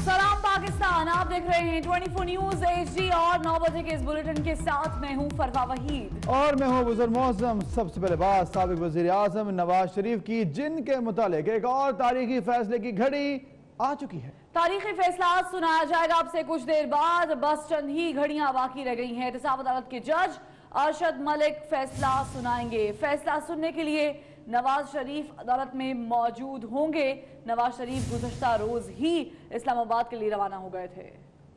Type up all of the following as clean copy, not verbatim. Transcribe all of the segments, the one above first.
सलाम पाकिस्तान, आप देख रहे हैं 24 न्यूज HD और 9 बजे के इस बुलेटिन के साथ मैं हूं फरवा वहीद और मैं हूं बुजुर्ग मौसम। सबसे पहले बात साबिक वजीर आजम नवाज शरीफ की, जिनके मुतालिक एक और तारीखी फैसले की घड़ी आ चुकी है। तारीखी फैसला सुनाया जाएगा आपसे कुछ देर बाद, बस चंद ही घड़ियां बाकी रह गई हैं। एहतसाब अदालत के जज अरशद मलिक फैसला सुनाएंगे। फैसला सुनने के लिए नवाज शरीफ अदालत में मौजूद होंगे। नवाज शरीफ गुज़श्ता रोज ही इस्लामाबाद के लिए रवाना हो गए थे।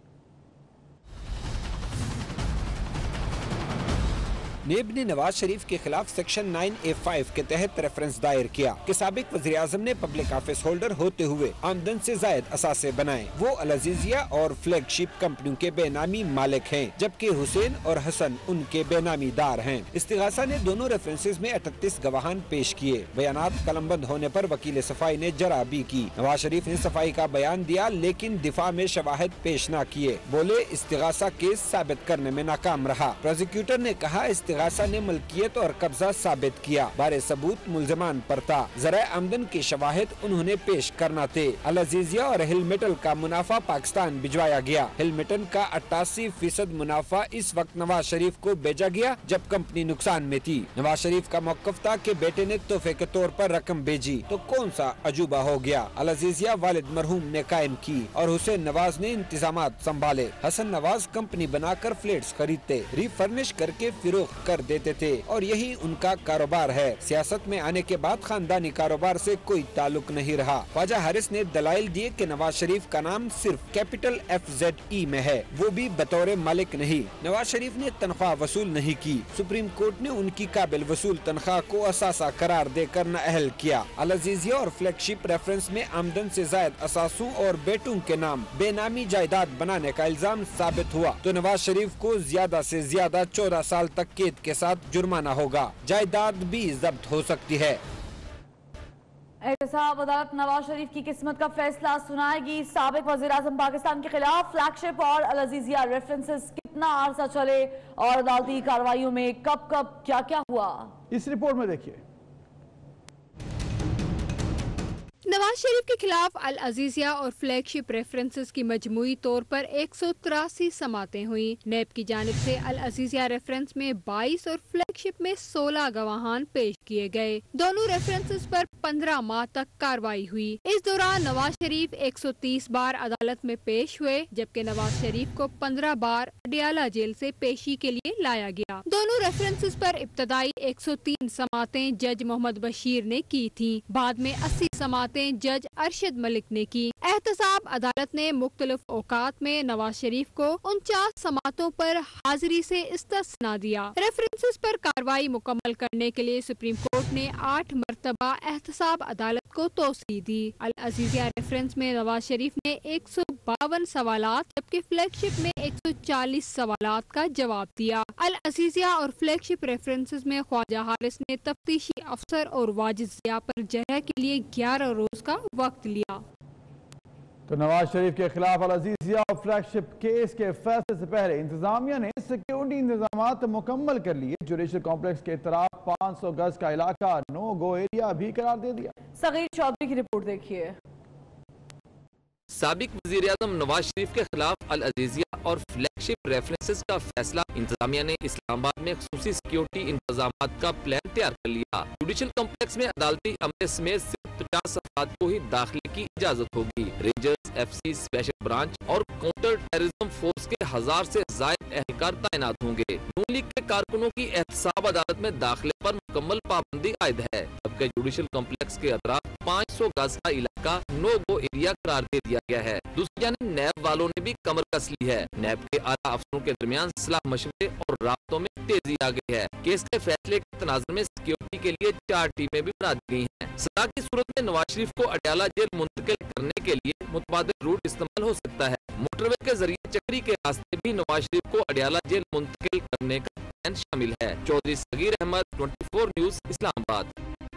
नेब ने नवाज शरीफ के खिलाफ सेक्शन 9A5 के तहत रेफरेंस दायर किया कि साबिक वज़ीर आज़म ने पब्लिक ऑफिस होल्डर होते हुए आमदन से जायद असासे बनाए। वो अल अजीजिया और फ्लैगशिप कंपनियों के बेनामी मालिक हैं, जबकि हुसैन और हसन उनके बेनामी दार हैं। इस्तिगासा ने दोनों रेफरेंसेस में 38 गवाहान पेश किए। बयानात कलमबंद होने पर वकील सफाई ने जरा भी की। नवाज शरीफ ने सफाई का बयान दिया, लेकिन दिफा में शवाहिद पेश न किए। बोले इस्तिगासा केस साबित करने में नाकाम रहा। प्रोसिक्यूटर ने कहा इस्तिगासा ने मलकियत और कब्जा साबित किया, बारे सबूत मुल्जमान पर था। जरा आमदन के शवाहिद उन्होंने पेश करना थे। अल अजीजिया और हिल मेटल का मुनाफा पाकिस्तान भिजवाया गया। हिल मेटल का 88% मुनाफा इस वक्त नवाज शरीफ को भेजा गया जब कंपनी नुकसान में थी। नवाज शरीफ का मौक़िफ़ था कि बेटे ने तोहफे के तौर पर रकम भेजी तो कौन सा अजूबा हो गया। अल अजीजिया वालिद मरहूम ने कायम की और हुसैन नवाज ने इंतजामात संभाले। हसन नवाज कंपनी बनाकर फ्लैट्स खरीदते, रिफर्निश करके फिरोख्त कर देते थे और यही उनका कारोबार है। सियासत में आने के बाद खानदानी कारोबार से कोई ताल्लुक नहीं रहा। ख्वाजा हारिस ने दलाइल दिए कि नवाज शरीफ का नाम सिर्फ कैपिटल FZE में है, वो भी बतौर मालिक नहीं। नवाज शरीफ ने तनख्वाह वसूल नहीं की। सुप्रीम कोर्ट ने उनकी काबिल वसूल तनख्वाह को असासा करार देकर नाअहल किया। अल अजीजिया और फ्लैगशिप रेफरेंस में आमदन से जायद असासों और बेटों के नाम बेनामी जायदाद बनाने का इल्जाम साबित हुआ तो नवाज शरीफ को ज्यादा से ज्यादा 14 साल तक कैद के साथ जुर्माना होगा। जायदाद भी जब्त हो सकती है। एहतसाब अदालत नवाज शरीफ की किस्मत का फैसला सुनाएगी। साबिक वज़ीर आज़म पाकिस्तान के खिलाफ फ्लैगशिप और अल अजीजिया रेफरेंसेस कितना अरसा चले और अदालती कार्रवाइयों में कब कब क्या क्या हुआ, इस रिपोर्ट में देखिए। नवाज शरीफ के खिलाफ अल अजीजिया और फ्लैगशिप रेफरेंसेस की मजमूई तौर पर 183 समातें हुई। नेब की जानिब से अल अजीजिया रेफरेंस में 22 और फ्लैगशिप में 16 गवाहान पेश किए गए। दोनों रेफरेंसेस पर 15 माह तक कार्रवाई हुई। इस दौरान नवाज शरीफ 130 बार अदालत में पेश हुए, जबकि नवाज शरीफ को 15 बार अडियाला जेल से पेशी के लिए लाया गया। दोनों रेफरेंसेस पर इब्तदाई 103 समातें जज मोहम्मद बशीर ने की थी। बाद में 80 समातें जज अरशद मलिक ने की। एहतसाब अदालत ने मुख्तलिफ औकात में नवाज शरीफ को 49 समातों पर हाजिरी से इस्तिस्ना दिया। रेफरेंसेस पर कार्रवाई मुकम्मल करने के लिए सुप्रीम कोर्ट ने 8 मरतबा एहतसाब अदालत को तौसीह दी। अल अजीजिया रेफरेंस में नवाज शरीफ ने 152 सवालात जबकि फ्लैगशिप में 140 सवालात का जवाब दिया। अल अजीजिया और फ्लैगशिप रेफरेंसेस में ख्वाजा हारिस ने तफ्तीशी अफसर और वाजिद ज़िया पर जरह के लिए 11 रोज का वक्त लिया। तो नवाज शरीफ के खिलाफ अल अजीजिया और फ्लैगशिप केस के फैसले से पहले इंतजामिया ने सिक्योरिटी इंतजाम मुकम्मल कर लिए। जुडिशल कॉम्प्लेक्स के इतराफ 500 गज का इलाका नो गो एरिया भी करार दे दिया। सगीर चौधरी की रिपोर्ट देखिए। साबिक वज़ीर आज़म नवाज शरीफ के खिलाफ अल अजीजिया और फ्लैगशिप रेफरेंसेस का फैसला। इंतजामिया ने इस्लामाबाद में खुसूसी सिक्योरिटी इंतजामात का प्लान तैयार कर लिया। जुडिशल कॉम्प्लेक्स में अदालती अमले समेत सिर्फ 50 अफराद को ही दाखिले की इजाजत होगी। रेंजर्स, FC स्पेशल ब्रांच और काउंटर टेररिज्म फोर्स के 1000 से ज्यादा एहलकार तैनात होंगे। नून लीग के कारकुनों की एहतसाब अदालत में दाखिले पर मुकम्मल पाबंदी आयद है, जबकि जुडिशल कॉम्प्लेक्स के अतराफ 500 गज का इलाका नो गो एरिया करार दे दिया गया है। दूसरी जानिब नैब वालों ने भी कमर कस ली है। नैब के आला अफसरों के दरमियान सलाह मशवरे और राब्तों में तेजी आ गई है। केस के फैसले के तनाजुर में सिक्योरिटी के लिए 4 टीमें भी बना दी गई हैं। सजा की सूरत में नवाज शरीफ को अडियाला जेल मुंतकिल करने के लिए मुतबादिल रूट इस्तेमाल हो सकता है। मोटरवे के जरिए चक्री के रास्ते भी नवाज शरीफ को अडियाला जेल मुंतकिल करने का प्लान शामिल है। चौधरी सगीर अहमद, 24 न्यूज, इस्लामाबाद।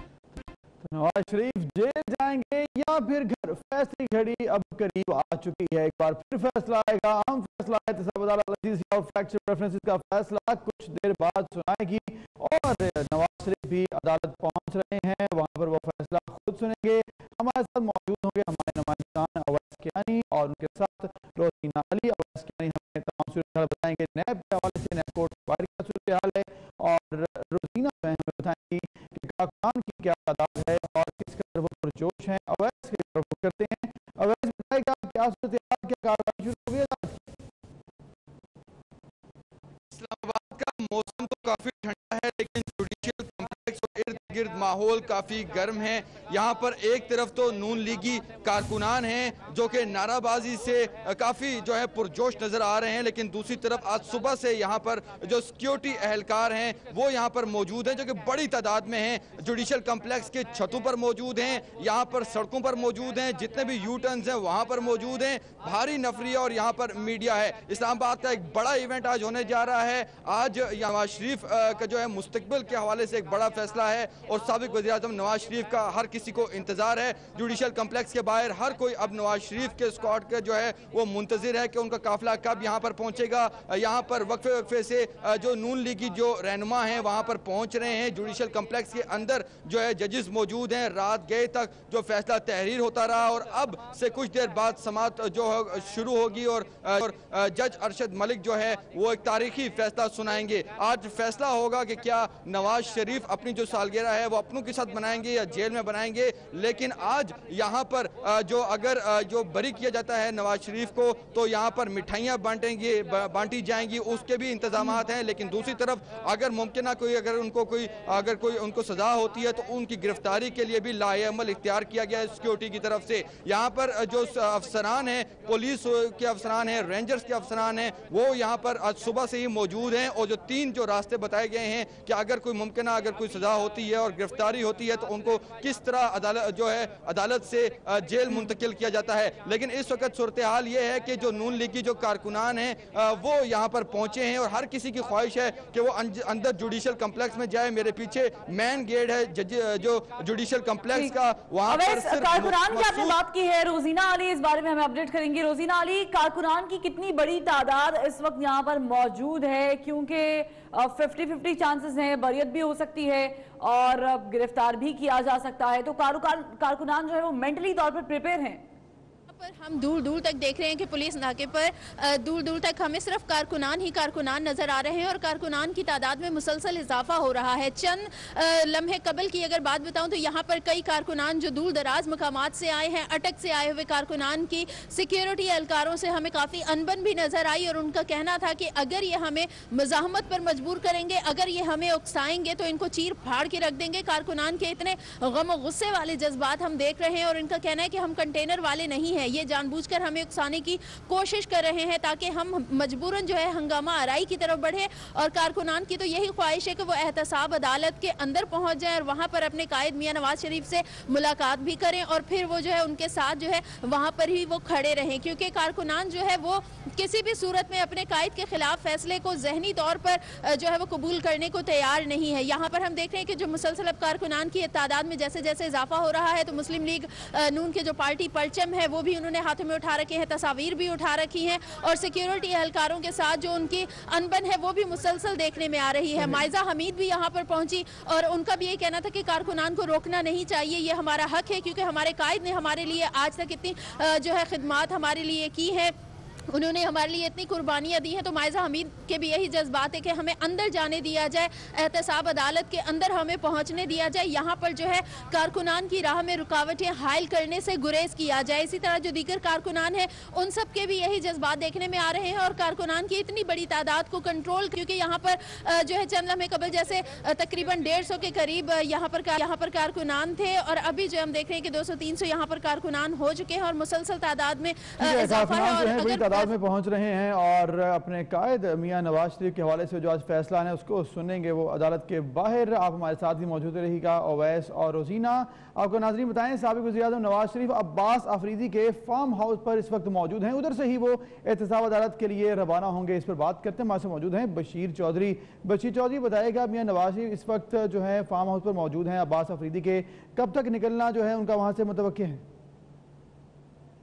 नवाज शरीफ जेल जाएंगे या फिर घर, फैसले की घड़ी अब करीब आ चुकी है। एक बार फिर फैसला आएगा। अहम फैसला है एहतसाब अदालत अल अजीजिया और फ्लैगशिप रेफरेंसेस का फैसला कुछ देर बाद सुनाएगी और नवाज शरीफ भी अदालत पहुंच रहे हैं, वहां पर वो फैसला खुद सुनेंगे। हमारे साथ मौजूद होंगे हमारे नुमाइंदगान अवैस कियानी और उनके साथ रोजीना अली। अवैस कियानी हमें तमाम सूरत बताएंगे नैब के हवाले से, नैब कोर्ट बाहर का सूरत हाल है, और रोजीना जो है हमें बताएंगी कि कारकुनान की क्या तादाद है और किस कदर वो पुरजोश हैं। अवैस की तरफ करते हैं। अवैस बताएगा क्या सूरत हाल, क्या कार्रवाई शुरू हो गई? इस्लामाबाद का मौसम तो काफी ठंडा है, लेकिन जुडिशियल कॉम्प्लेक्स और इर्द गिर्द माहौल काफी गर्म है। यहाँ पर एक तरफ तो नून लीगी कारकुनान हैं जो कि नाराबाजी से काफी जो है पुरजोश नजर आ रहे हैं, लेकिन दूसरी तरफ आज सुबह से यहाँ पर जो सिक्योरिटी एहलकार हैं वो यहाँ पर मौजूद हैं, जो कि बड़ी तादाद में हैं। जुडिशियल कॉम्प्लेक्स के छतों पर मौजूद हैं, यहाँ पर सड़कों पर मौजूद हैं, जितने भी यू टर्न्स हैं वहाँ पर मौजूद हैं। भारी नफरी और यहाँ पर मीडिया है। इस्लामाबाद का एक बड़ा इवेंट आज होने जा रहा है। आज नवाज शरीफ का जो है मुस्तकबिल के हवाले से एक बड़ा फैसला है और साबिक वज़ीर-ए-आज़म नवाज शरीफ का हर किसी को इंतजार है। जुडिशियल कॉम्प्लेक्स के बाहर हर कोई अब नवाज शरीफ के स्क्वाड का जो है वो मुंतजिर है कि उनका काफिला कब यहाँ पर पहुंचेगा। यहाँ पर वक्फे वक्फे से जो नून लीग की जो रहनुमा हैं वहाँ पर पहुंच रहे हैं। जुडिशियल कॉम्प्लेक्स के अंदर जो है जजेस मौजूद हैं। रात गए तक जो फैसला तहरीर होता रहा और अब से कुछ देर बाद समाअत जो शुरू होगी और जज अरशद मलिक जो है वो एक तारीखी फैसला सुनाएंगे। आज फैसला होगा कि क्या नवाज शरीफ अपनी जो सालगिरह है वो अपनों के साथ मनाएंगे या जेल में बनाएंगे। लेकिन आज यहाँ पर जो अगर जो बरी किया जाता है नवाज शरीफ को तो यहाँ पर मिठाइयाँ बांटी जाएंगी, उसके भी इंतजाम हैं। लेकिन दूसरी तरफ अगर मुमकिन अगर कोई उनको सजा होती है तो उनकी गिरफ्तारी के लिए भी लाएअमल इख्तियार किया गया है सिक्योरिटी की तरफ से। यहाँ पर जो अफसरान हैं, पुलिस के अफसरान हैं, रेंजर्स के अफसरान हैं, वो यहाँ पर आज सुबह से ही मौजूद हैं। और जो 3 जो रास्ते बताए गए हैं कि अगर कोई मुमकिन अगर कोई सजा होती है और गिरफ्तारी होती है तो उनको किस तरह अदालत से जेल मुंतकिल किया जाता है। लेकिन इस वक्त सूरत हाल ये है कि जो नून लीग की जो कारकुनान हैं वो यहाँ पर पहुंचे हैं और हर किसी की ख्वाहिश है कि वो अंदर जुडिशियल कॉम्प्लेक्स में जाए। मेरे पीछे मेन गेट है जो जुडिशियल कॉम्प्लेक्स का, वहाँ पर कारकुनान की आपने बात की है। रोजीना अली इस बारे में हमें अपडेट करेंगी। रोजीना अली, कारकुनान की कितनी बड़ी तादाद इस वक्त यहाँ पर मौजूद है? क्योंकि 50-50 चांसेस हैं, बरियत भी हो सकती है और गिरफ्तार भी किया जा सकता है। तो कारकुनान जो है वो मेंटली तौर पर प्रिपेयर हैं? पर हम दूर दूर तक देख रहे हैं कि पुलिस नाके पर दूर दूर तक हमें सिर्फ कारकुनान ही कारकुनान नजर आ रहे हैं और कारकुनान की तादाद में मुसलसल इजाफा हो रहा है। चंद लम्हे कबल की अगर बात बताऊं तो यहाँ पर कई कारकुनान जो दूर दराज मकामात से आए हैं, अटक से आए हुए कारकुनान की सिक्योरिटी एहलकारों से हमें काफ़ी अनबन भी नजर आई और उनका कहना था कि अगर ये हमें मज़ाहमत पर मजबूर करेंगे, अगर ये हमें उकसाएंगे तो इनको चीर फाड़ के रख देंगे। कारकुनान के इतने गम और गुस्से वाले जज्बात हम देख रहे हैं और इनका कहना है कि हम कंटेनर वाले नहीं हैं, ये जानबूझकर हमें उकसाने की कोशिश कर रहे हैं ताकि हम मजबूरन जो है हंगामा आराई की तरफ बढ़े। और कारकुनान की तो यही ख्वाहिश है कि वो एहतसाब अदालत के अंदर पहुंच जाएं और वहां पर अपने कायद मियां नवाज शरीफ से मुलाकात भी करें और फिर वो जो है उनके साथ जो है वहां पर ही वो खड़े रहें, क्योंकि कारकुनान जो है वो किसी भी सूरत में अपने कायद के खिलाफ फैसले को जहनी तौर पर जो है वो कबूल करने को तैयार नहीं है। यहाँ पर हम देख रहे हैं कि जो मुसलसल अब कारकुनान की तादाद में जैसे जैसे इजाफा हो रहा है तो मुस्लिम लीग नून के जो पार्टी परचम है वो भी उन्होंने हाथों में उठा रखे हैं, तस्वीर भी उठा रखी हैं और सिक्योरिटी एहलकारों के साथ जो उनकी अनबन है वो भी मुसलसल देखने में आ रही है। माइजा हमीद भी यहाँ पर पहुंची और उनका भी ये कहना था कि कारकुनान को रोकना नहीं चाहिए, ये हमारा हक है क्योंकि हमारे कायद ने हमारे लिए आज तक इतनी जो है खिदमात हमारे लिए की है, उन्होंने हमारे लिए इतनी कुर्बानियाँ दी हैं। तो माइजा हमीद के भी यही जज्बात है कि हमें अंदर जाने दिया जाए, एहतसाब अदालत के अंदर हमें पहुंचने दिया जाए, यहाँ पर जो है कारकुनान की राह में रुकावटें हायल करने से गुरेज किया जाए। इसी तरह जो दीगर कारकुनान है उन सब के भी यही जज्बात देखने में आ रहे हैं और कारकुनान की इतनी बड़ी तादाद को कंट्रोल, क्योंकि यहाँ पर जो है चंद लम्हे कबल जैसे तकरीबन 150 के करीब यहाँ पर कारकुनान थे और अभी जो हम देख रहे हैं कि 200-300 यहाँ पर कारकुनान हो चुके हैं और मुसलसल तादाद में इजाफा है और में पहुंच रहे हैं और अपने कायद मियां नवाज शरीफ के हवाले से जो आज फैसला है उसको सुनेंगे वो अदालत के बाहर। आप हमारे साथ ही मौजूद रहिएगा। ओवैस और रोजीना, आपको नाज़रीन बताएं साबिक़ वज़ीर-ए-आज़म नवाज शरीफ अब्बास आफरीदी के फार्म हाउस पर इस वक्त मौजूद हैं, उधर से ही वो एहतसाब अदालत के लिए रवाना होंगे। इस पर बात करते हैं, हमारे से मौजूद हैं बशीर चौधरी। बशीर चौधरी बताएगा मियां नवाज शरीफ इस वक्त जो है फार्म हाउस पर मौजूद हैं अब्बास आफरीदी के, कब तक निकलना जो है उनका वहाँ से मुतवक्किल है?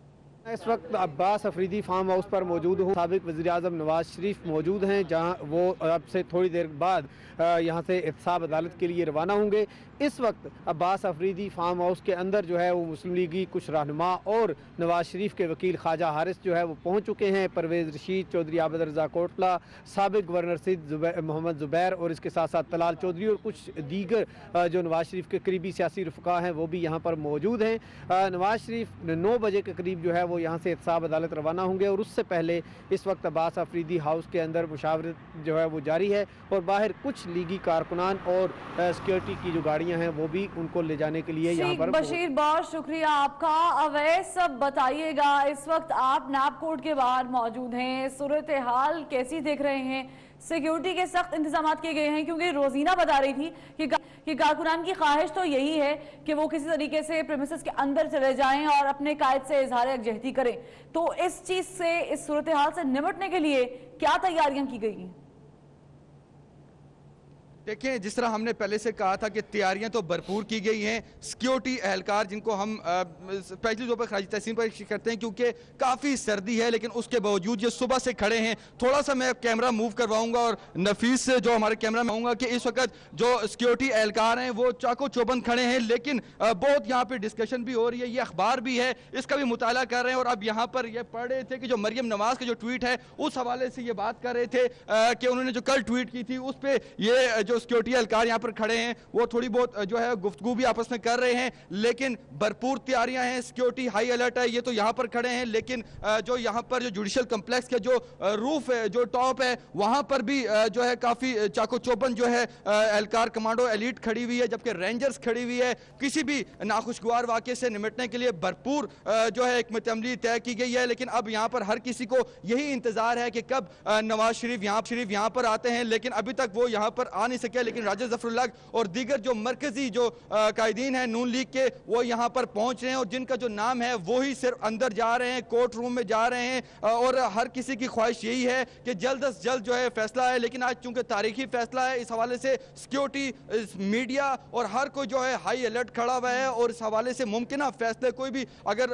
इस वक्त अब्बास अफरीदी फार्म हाउस पर मौजूद हूँ। साबिक वज़ीर-ए-आज़म नवाज शरीफ मौजूद हैं, जहाँ वो अब से थोड़ी देर बाद यहाँ से एहतसाब अदालत के लिए रवाना होंगे। इस वक्त अब्बास अफरीदी फार्म हाउस के अंदर जो है वो मुस्लिम लीगी कुछ रहनुमा और नवाज शरीफ के वकील ख्वाजा हारिस जो है वो पहुँच चुके हैं। परवेज़ रशीद, चौधरी आबद रज़ा कोटला, साबिक गवर्नर सिंध मोहम्मद ज़ुबैर और इसके साथ साथ तलाल चौधरी और कुछ दीगर जो नवाज शरीफ के करीबी सियासी रफ़का हैं वो भी यहाँ पर मौजूद हैं। नवाज शरीफ 9 बजे के करीब जो है वो यहाँ से एहतसाब अदालत रवाना होंगे और उससे पहले इस वक्त अब्बास अफरीदी हाउस के अंदर मुशावरत जो है वो जारी है और बाहर कुछ लीगी कारकुनान और सिक्योरिटी की जो गाड़ियाँ हैं वो भी उनको ले जाने के लिए यहाँ पर। बशीर, बहुत शुक्रिया आपका। अवैस, सब बताइएगा, इस वक्त आप नापकोट के बाहर मौजूद हैं, सूरत हाल कैसी देख रहे हैं? सिक्योरिटी के सख्त इंतजाम किए गए हैं, क्योंकि रोजीना बता रही थी कि कारकुनान की ख्वाहिश तो यही है कि वो किसी तरीके से प्रीमिसेस के अंदर चले जाएं और अपने कायद से इजहार यकजहती करें। तो इस चीज से, इस सूरत हाल से निपटने के लिए क्या तैयारियां की गई हैं? देखिए, जिस तरह हमने पहले से कहा था कि तैयारियां तो भरपूर की गई हैं। सिक्योरिटी एहलकार जिनको हम स्पेशली तौर पर खराज तहसीन पर करते हैं, क्योंकि काफ़ी सर्दी है, लेकिन उसके बावजूद ये सुबह से खड़े हैं। थोड़ा सा मैं कैमरा मूव करवाऊंगा और नफीस से जो हमारे कैमरा में आऊँगा कि इस वक्त जो सिक्योरिटी एहलकार हैं वो चाको चौबंद खड़े हैं, लेकिन बहुत यहाँ पर डिस्कशन भी हो रही है। ये अखबार भी है, इसका भी मुताला कर रहे हैं। और अब यहाँ पर ये पढ़ रहे थे कि जो मरियम नवाज का जो ट्वीट है उस हवाले से ये बात कर रहे थे कि उन्होंने जो कल ट्वीट की थी उस पर ये जो सिक्योरिटी एहलकार यहाँ पर खड़े हैं वो थोड़ी बहुत जो है गुफ्तगू भी आपस में कर रहे हैं, लेकिन भरपूर तैयारियां हैं। सिक्योरिटी हाई अलर्ट है। ये तो यहाँ पर खड़े हैं, लेकिन जो यहाँ पर जो जुडिशल कम्प्लेक्स का जो रूफ है, जो टॉप है, वहाँ पर भी जो है काफ़ी चाको चौबंद जो है एहलकार कमांडो एलिट खड़ी हुई है, जबकि रेंजर्स खड़ी हुई है। किसी भी नाखुशगवार वाक़े से निपटने के लिए भरपूर जो है हिकमत अमली तय की गई है। लेकिन अब यहाँ पर हर किसी को यही इंतजार है कि कब नवाज शरीफ यहाँ पर आते हैं, लेकिन अभी तक वो यहाँ पर आ नहीं सके। लेकिन राजा जफरुल्लाह और दीगर जो मरकजी जो कायदीन हैं नून लीग के, वो यहाँ पर पहुंच रहे हैं और जिनका जो नाम है वो ही सिर्फ अंदर जा रहे हैं, कोर्ट रूम में जा रहे हैं। और हर किसी की ख्वाहिश यही है कि जल्द से जल्द जो है फैसला है। लेकिन आज चूंकि तारीखी फैसला है, इस हवाले से सिक्योरिटी, मीडिया और हर कोई जो है हाई अलर्ट खड़ा हुआ है। और इस हवाले से मुमकिन फैसले कोई भी अगर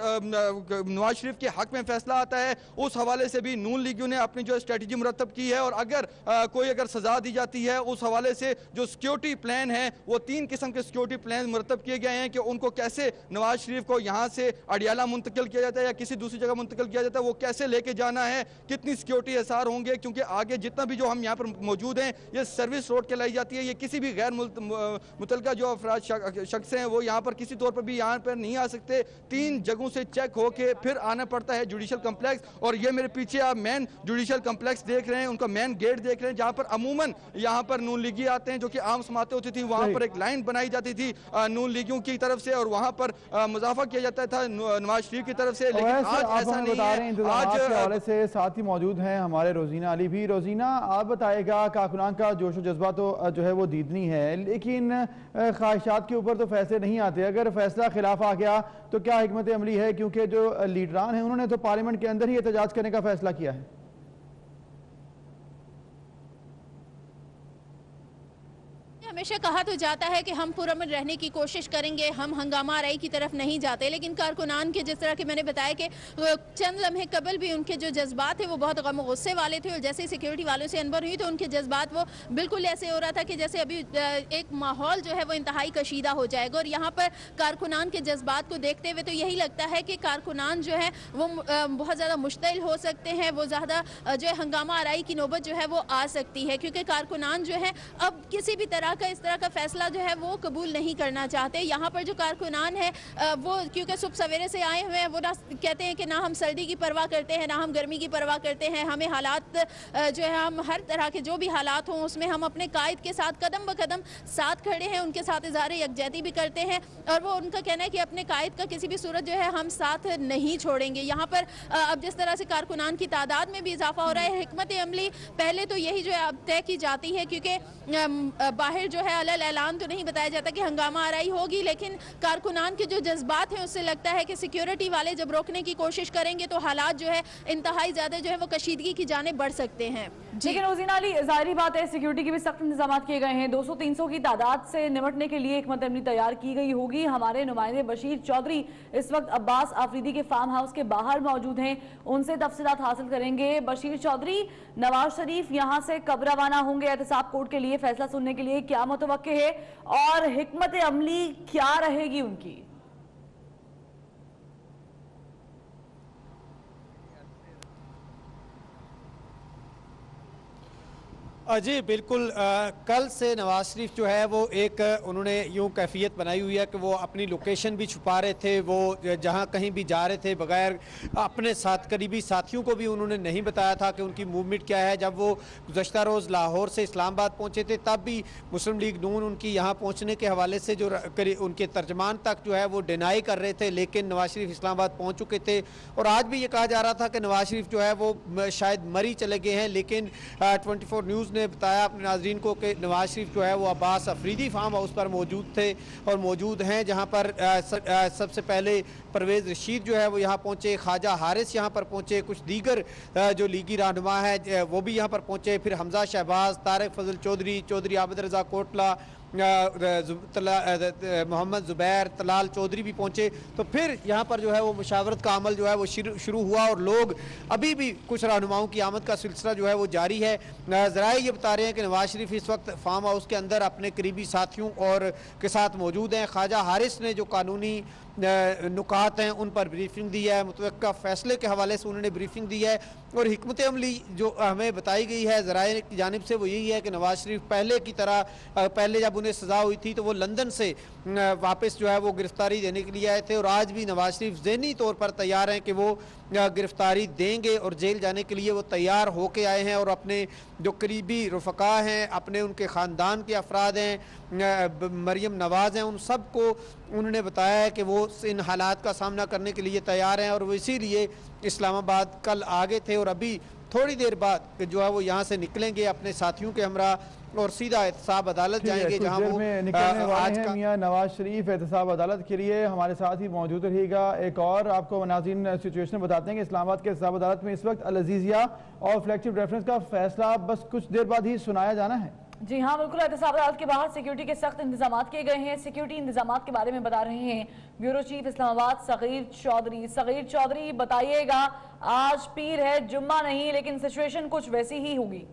नवाज शरीफ के हक में फैसला आता है, उस हवाले से भी नून लीगियों ने अपनी जो स्ट्रेटजी मुरतब की है। और अगर कोई सजा दी जाती है, उस हवाले से जो सिक्योरिटी प्लान है वो 3 किस्म के सिक्योरिटी प्लान मुरतब किए गए हैं कि उनको कैसे नवाज शरीफ को यहाँ से अडियाला मुंतकिल किया जाता है या किसी दूसरी जगह मुंतकिल किया जाता है, वो कैसे लेके जाना है, कितनी सिक्योरिटी एहसार होंगे। क्योंकि आगे जितना भी जो हम यहाँ पर मौजूद हैं, ये सर्विस रोड के लाई जाती है। ये किसी भी गैर मुतलका जो अफराद शख्स हैं वो यहाँ पर किसी तौर पर भी यहाँ पर नहीं आ सकते। 3 जगहों से चेक होके फिर आना पड़ता है जुडिशल कम्प्लेक्स। और ये मेरे पीछे आप मेन जुडिशल कम्प्लेक्स देख रहे हैं, उनका मेन गेट देख रहे हैं, जहाँ पर अमूमन यहाँ पर नून लीगी आते हैं। जो कि आम समातें होती थी, वहाँ पर एक लाइन बनाई जाती थी नून लीगियों की तरफ से और वहाँ पर मुजाफा किया जाता था नवाज शरीफ की तरफ से। लेकिन आज ऐसा नहीं है। आज के हवाले से साथ ही मौजूद हैं हमारे रोजीना अली भी। रोजीना, आप बताएगा, कारकुनान का जोश व जज्बा तो जो है वो दीदनी है, लेकिन ख्वाहिशात के ऊपर तो फैसले नहीं आते। अगर फैसला खिलाफ आ गया तो क्या हिकमत अमली है? क्योंकि जो लीडरान हैं उन्होंने तो पार्लियामेंट के अंदर ही एहतजाज करने का फैसला किया है। हमेशा कहा तो जाता है कि हम पुरअमन रहने की कोशिश करेंगे, हम हंगामा आराई की तरफ नहीं जाते। लेकिन कारकुनान के, जिस तरह के मैंने बताया कि चंद लम्हे कबल भी उनके जो जज्बात थे वो बहुत गम गुस्से वाले थे। और जैसे सिक्योरिटी वालों से अनबर हुई तो उनके जज्बात वो बिल्कुल ऐसे हो रहा था कि जैसे अभी एक माहौल जो है वो इंतहाई कशीदा हो जाएगा। और यहाँ पर कारकुनान के जज्बात को देखते हुए तो यही लगता है कि कारकुनान जो है वो बहुत ज़्यादा मुश्तिल हो सकते हैं, वो ज़्यादा जो है हंगामा आराई की नौबत जो है वो आ सकती है। क्योंकि कारकुनान जो है अब किसी भी तरह इस तरह का फैसला जो है वो कबूल नहीं करना चाहते। यहाँ पर जो कारकुनान है वो क्योंकि सुबह सवेरे से आए हुए हैं, वो ना कहते हैं कि ना हम सर्दी की परवाह करते हैं, ना हम गर्मी की परवाह करते हैं। हमें हालात जो है, हम हर तरह के जो भी हालात हों उसमें हम अपने कायद के साथ कदम ब कदम साथ खड़े हैं, उनके साथ इज़हार यकजहती भी करते हैं। और वो उनका कहना है कि अपने कायद का किसी भी सूरत जो है हम साथ नहीं छोड़ेंगे। यहाँ पर अब जिस तरह से कारकुनान की तादाद में भी इजाफा हो रहा है, हिकमत अमली पहले तो यही जो है अब तय की जाती है, क्योंकि बाहर जो है अलल ऐलान तो नहीं बताया जाता कि हंगामा आराई होगी, लेकिन कारकुनान के जो जज्बात हैं उससे लगता है कि सिक्योरिटी वाले जब रोकने की कोशिश करेंगे तो हालात जो है इंतहाई ज्यादा जो है वो कशीदगी की जाने बढ़ सकते हैं। लेकिन रोजीना अली, जाहिर बात है सिक्योरिटी के भी सख्त इंतजाम किए गए हैं। 200-300 की तादाद से निपटने के लिए हिकमत अमली तैयार की गई होगी। हमारे नुमाइंदे बशीर चौधरी इस वक्त अब्बास आफरीदी के फार्म हाउस के बाहर मौजूद हैं, उनसे तफसीलात हासिल करेंगे। बशीर चौधरी, नवाज शरीफ यहाँ से कब रवाना होंगे एहतसाब कोर्ट के लिए फैसला सुनने के लिए, क्या मुतवक्के है और हिकमत अमली क्या रहेगी उनकी? जी बिल्कुल, कल से नवाज शरीफ जो है वो एक उन्होंने यूं कैफियत बनाई हुई है कि वो अपनी लोकेशन भी छुपा रहे थे। वो जहां कहीं भी जा रहे थे बगैर अपने साथ करीबी साथियों को भी उन्होंने नहीं बताया था कि उनकी मूवमेंट क्या है। जब वो गुज़श्ता रोज़ लाहौर से इस्लामाबाद पहुंचे थे तब भी मुस्लिम लीग नून उनकी यहाँ पहुँचने के हवाले से जो उनके तर्जमान तक जो है वो डिनाई कर रहे थे, लेकिन नवाज शरीफ इस्लामाबाद पहुँच चुके थे। और आज भी ये कहा जा रहा था कि नवाज शरीफ जो है वो शायद मरी चले गए हैं, लेकिन 24 न्यूज़ ने बताया अपने नाजरीन को कि नवाज शरीफ जो है वो अब्बास अफरीदी फार्म हाउस पर मौजूद थे और मौजूद हैं, जहां पर सबसे पहले परवेज़ रशीद जो है वो यहाँ पहुँचे, ख्वाजा हारिस यहाँ पर पहुँचे, कुछ दीगर जो लीगी रहनुमा है वो भी यहाँ पर पहुँचे, फिर हमजा शहबाज, तारिक फजल चौधरी, चौधरी आबिद रज़ा कोटला, मोहम्मद ज़ुबैर, तलाल चौधरी भी पहुँचे। तो फिर यहाँ पर जो है वो मुशावरत का अमल जो है वो शुरू हुआ और लोग अभी भी कुछ रहनुमाओं की आमद का सिलसिला जो है वो जारी है। ज़राए ये बता रहे हैं कि नवाज शरीफ इस वक्त फार्म हाउस के अंदर अपने करीबी साथियों और के साथ मौजूद हैं। ख्वाजा हारिस ने जो कानूनी नुकात हैं उन पर ब्रीफिंग दी है, मुतवक्का फ़ैसले के हवाले से उन्होंने ब्रीफिंग दी है। और हिकमत अमली जो हमें बताई गई है ज़राए की जानिब से वो यही है कि नवाज शरीफ पहले की तरह, पहले जब उन्हें सज़ा हुई थी तो वो लंदन से वापस जो है वो गिरफ्तारी देने के लिए आए थे और आज भी नवाज शरीफ ज़हनी तौर पर तैयार हैं कि वो गिरफ्तारी देंगे और जेल जाने के लिए वो तैयार होके आए हैं। और अपने जो करीबी रफ़का हैं, अपने उनके ख़ानदान के अफराद हैं, मरियम नवाज़ हैं, उन सब को उन्होंने बताया है कि वो इन हालात का सामना करने के लिए तैयार हैं और वो इसीलिए इस्लामाबाद कल आ गए थे और अभी थोड़ी देर बाद जो है वो यहाँ से निकलेंगे अपने साथियों के हमरा और सीधा एहतसाब अदालत जाएंगे, जहाँ वो निकलने वाले हैं। मियां नवाज शरीफ एहतसाब अदालत के लिए हमारे साथ ही मौजूद रहिएगा। एक और आपको नाज़रीन सिचुएशन बताते हैं कि इस्लामाबाद के एहतसाब अदालत में इस वक्त अल अज़ीज़िया और फ्लैगशिप रेफरेंस का फैसला बस कुछ देर बाद ही सुनाया जाना है। जी हाँ बिल्कुल, एहतसाब अदालत के बाहर सिक्योरिटी के सख्त इंतजाम किए गए हैं। सिक्योरिटी इंतजाम के बारे में बता रहे हैं ब्यूरो चीफ इस्लामाबाद सगीर चौधरी। सगीर चौधरी, बताइएगा, आज पीर है, जुम्मा नहीं, लेकिन सिचुएशन कुछ वैसी ही होगी।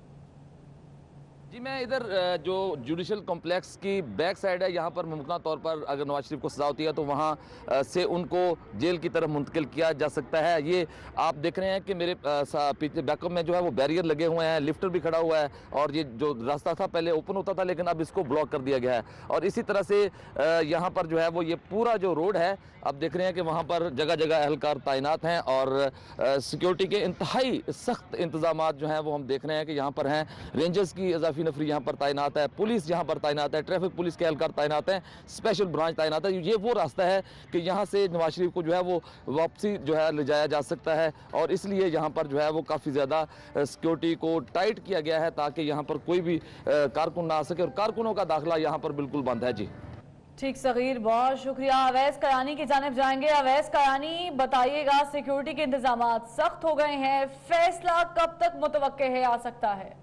जी, मैं इधर जो जुडिशल कॉम्प्लेक्स की बैक साइड है, यहाँ पर मुमकिन तौर पर अगर नवाज शरीफ को सजा होती है तो वहाँ से उनको जेल की तरफ मुंतकिल किया जा सकता है। ये आप देख रहे हैं कि मेरे पीछे बैकअप में जो है वो बैरियर लगे हुए हैं, लिफ्टर भी खड़ा हुआ है और ये जो रास्ता था पहले ओपन होता था लेकिन अब इसको ब्लॉक कर दिया गया है। और इसी तरह से यहाँ पर जो है वो ये पूरा जो रोड है, अब देख रहे हैं कि वहाँ पर जगह जगह एहलकार तैनात हैं और सिक्योरिटी के इंतहाई सख्त इंतजाम जो हैं वो हम देख रहे हैं कि यहाँ पर हैं। रेंजर्स की इजाफी नफरी यहाँ पर तैनात है, पुलिस यहाँ पर तैनात है, ट्रैफिक पुलिस के एहलकार तैनात हैं, स्पेशल ब्रांच तैनात है। ये वो रास्ता है कि यहाँ से नवाज शरीफ को जो है वो वापसी जो है ले जाया जा सकता है और इसलिए यहाँ पर जो है वो काफ़ी ज़्यादा सिक्योरिटी को टाइट किया गया है ताकि यहाँ पर कोई भी कारकुन ना आ सके और कारकुनों का दाखिला यहाँ पर बिल्कुल बंद है। जी ठीक सगीर, बहुत शुक्रिया। अवैस कयानी की जानिब जाएंगे। अवैस कयानी, बताइएगा, सिक्योरिटी के इंतजाम सख्त हो गए हैं, फैसला कब तक मुतवक्के है आ सकता है?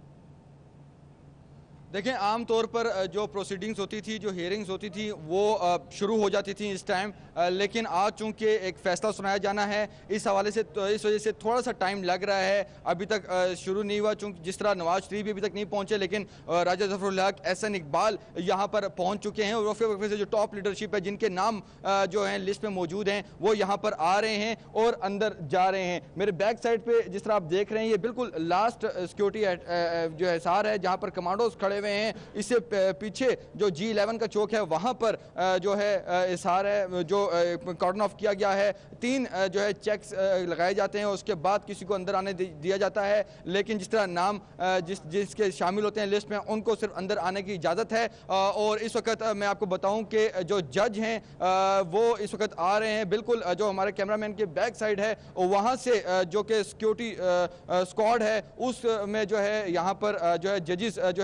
देखें, आमतौर पर जो प्रोसीडिंग्स होती थी, जो हियरिंग्स होती थी वो शुरू हो जाती थी इस टाइम, लेकिन आज चूंकि एक फ़ैसला सुनाया जाना है इस हवाले से तो इस वजह से थोड़ा सा टाइम लग रहा है, अभी तक शुरू नहीं हुआ। चूँकि जिस तरह नवाज शरीफ भी अभी तक नहीं पहुँचे, लेकिन राजा ज़फ़रुल हक, एहसन इकबाल यहाँ पर पहुँच चुके हैं और वफ़े से जो टॉप लीडरशिप है जिनके नाम जो हैं लिस्ट में मौजूद हैं वो यहाँ पर आ रहे हैं और अंदर जा रहे हैं। मेरे बैक साइड पर जिस तरह आप देख रहे हैं, ये बिल्कुल लास्ट सिक्योरिटी जो हिसार है जहाँ पर कमांडोज खड़े हुए हैं। इससे पीछे जो G11 का चौक है वहां पर जो है हिसार है, जो कॉर्डन ऑफ किया गया है। 3 जो है चेक्स लगाए जाते हैं, उसके बाद किसी को अंदर आने दिया जाता है, लेकिन जिस तरह नाम जिसके शामिल होते हैं लिस्ट में उनको सिर्फ अंदर आने की इजाज़त है। और इस वक्त मैं आपको बताऊं कि जो जज हैं वो इस वक्त आ रहे हैं, बिल्कुल जो हमारे कैमरामैन के बैक साइड है वहाँ से जो कि सिक्योरिटी स्क्वाड है उसमें जो है यहाँ पर जो है जजेस जो है एहतसाब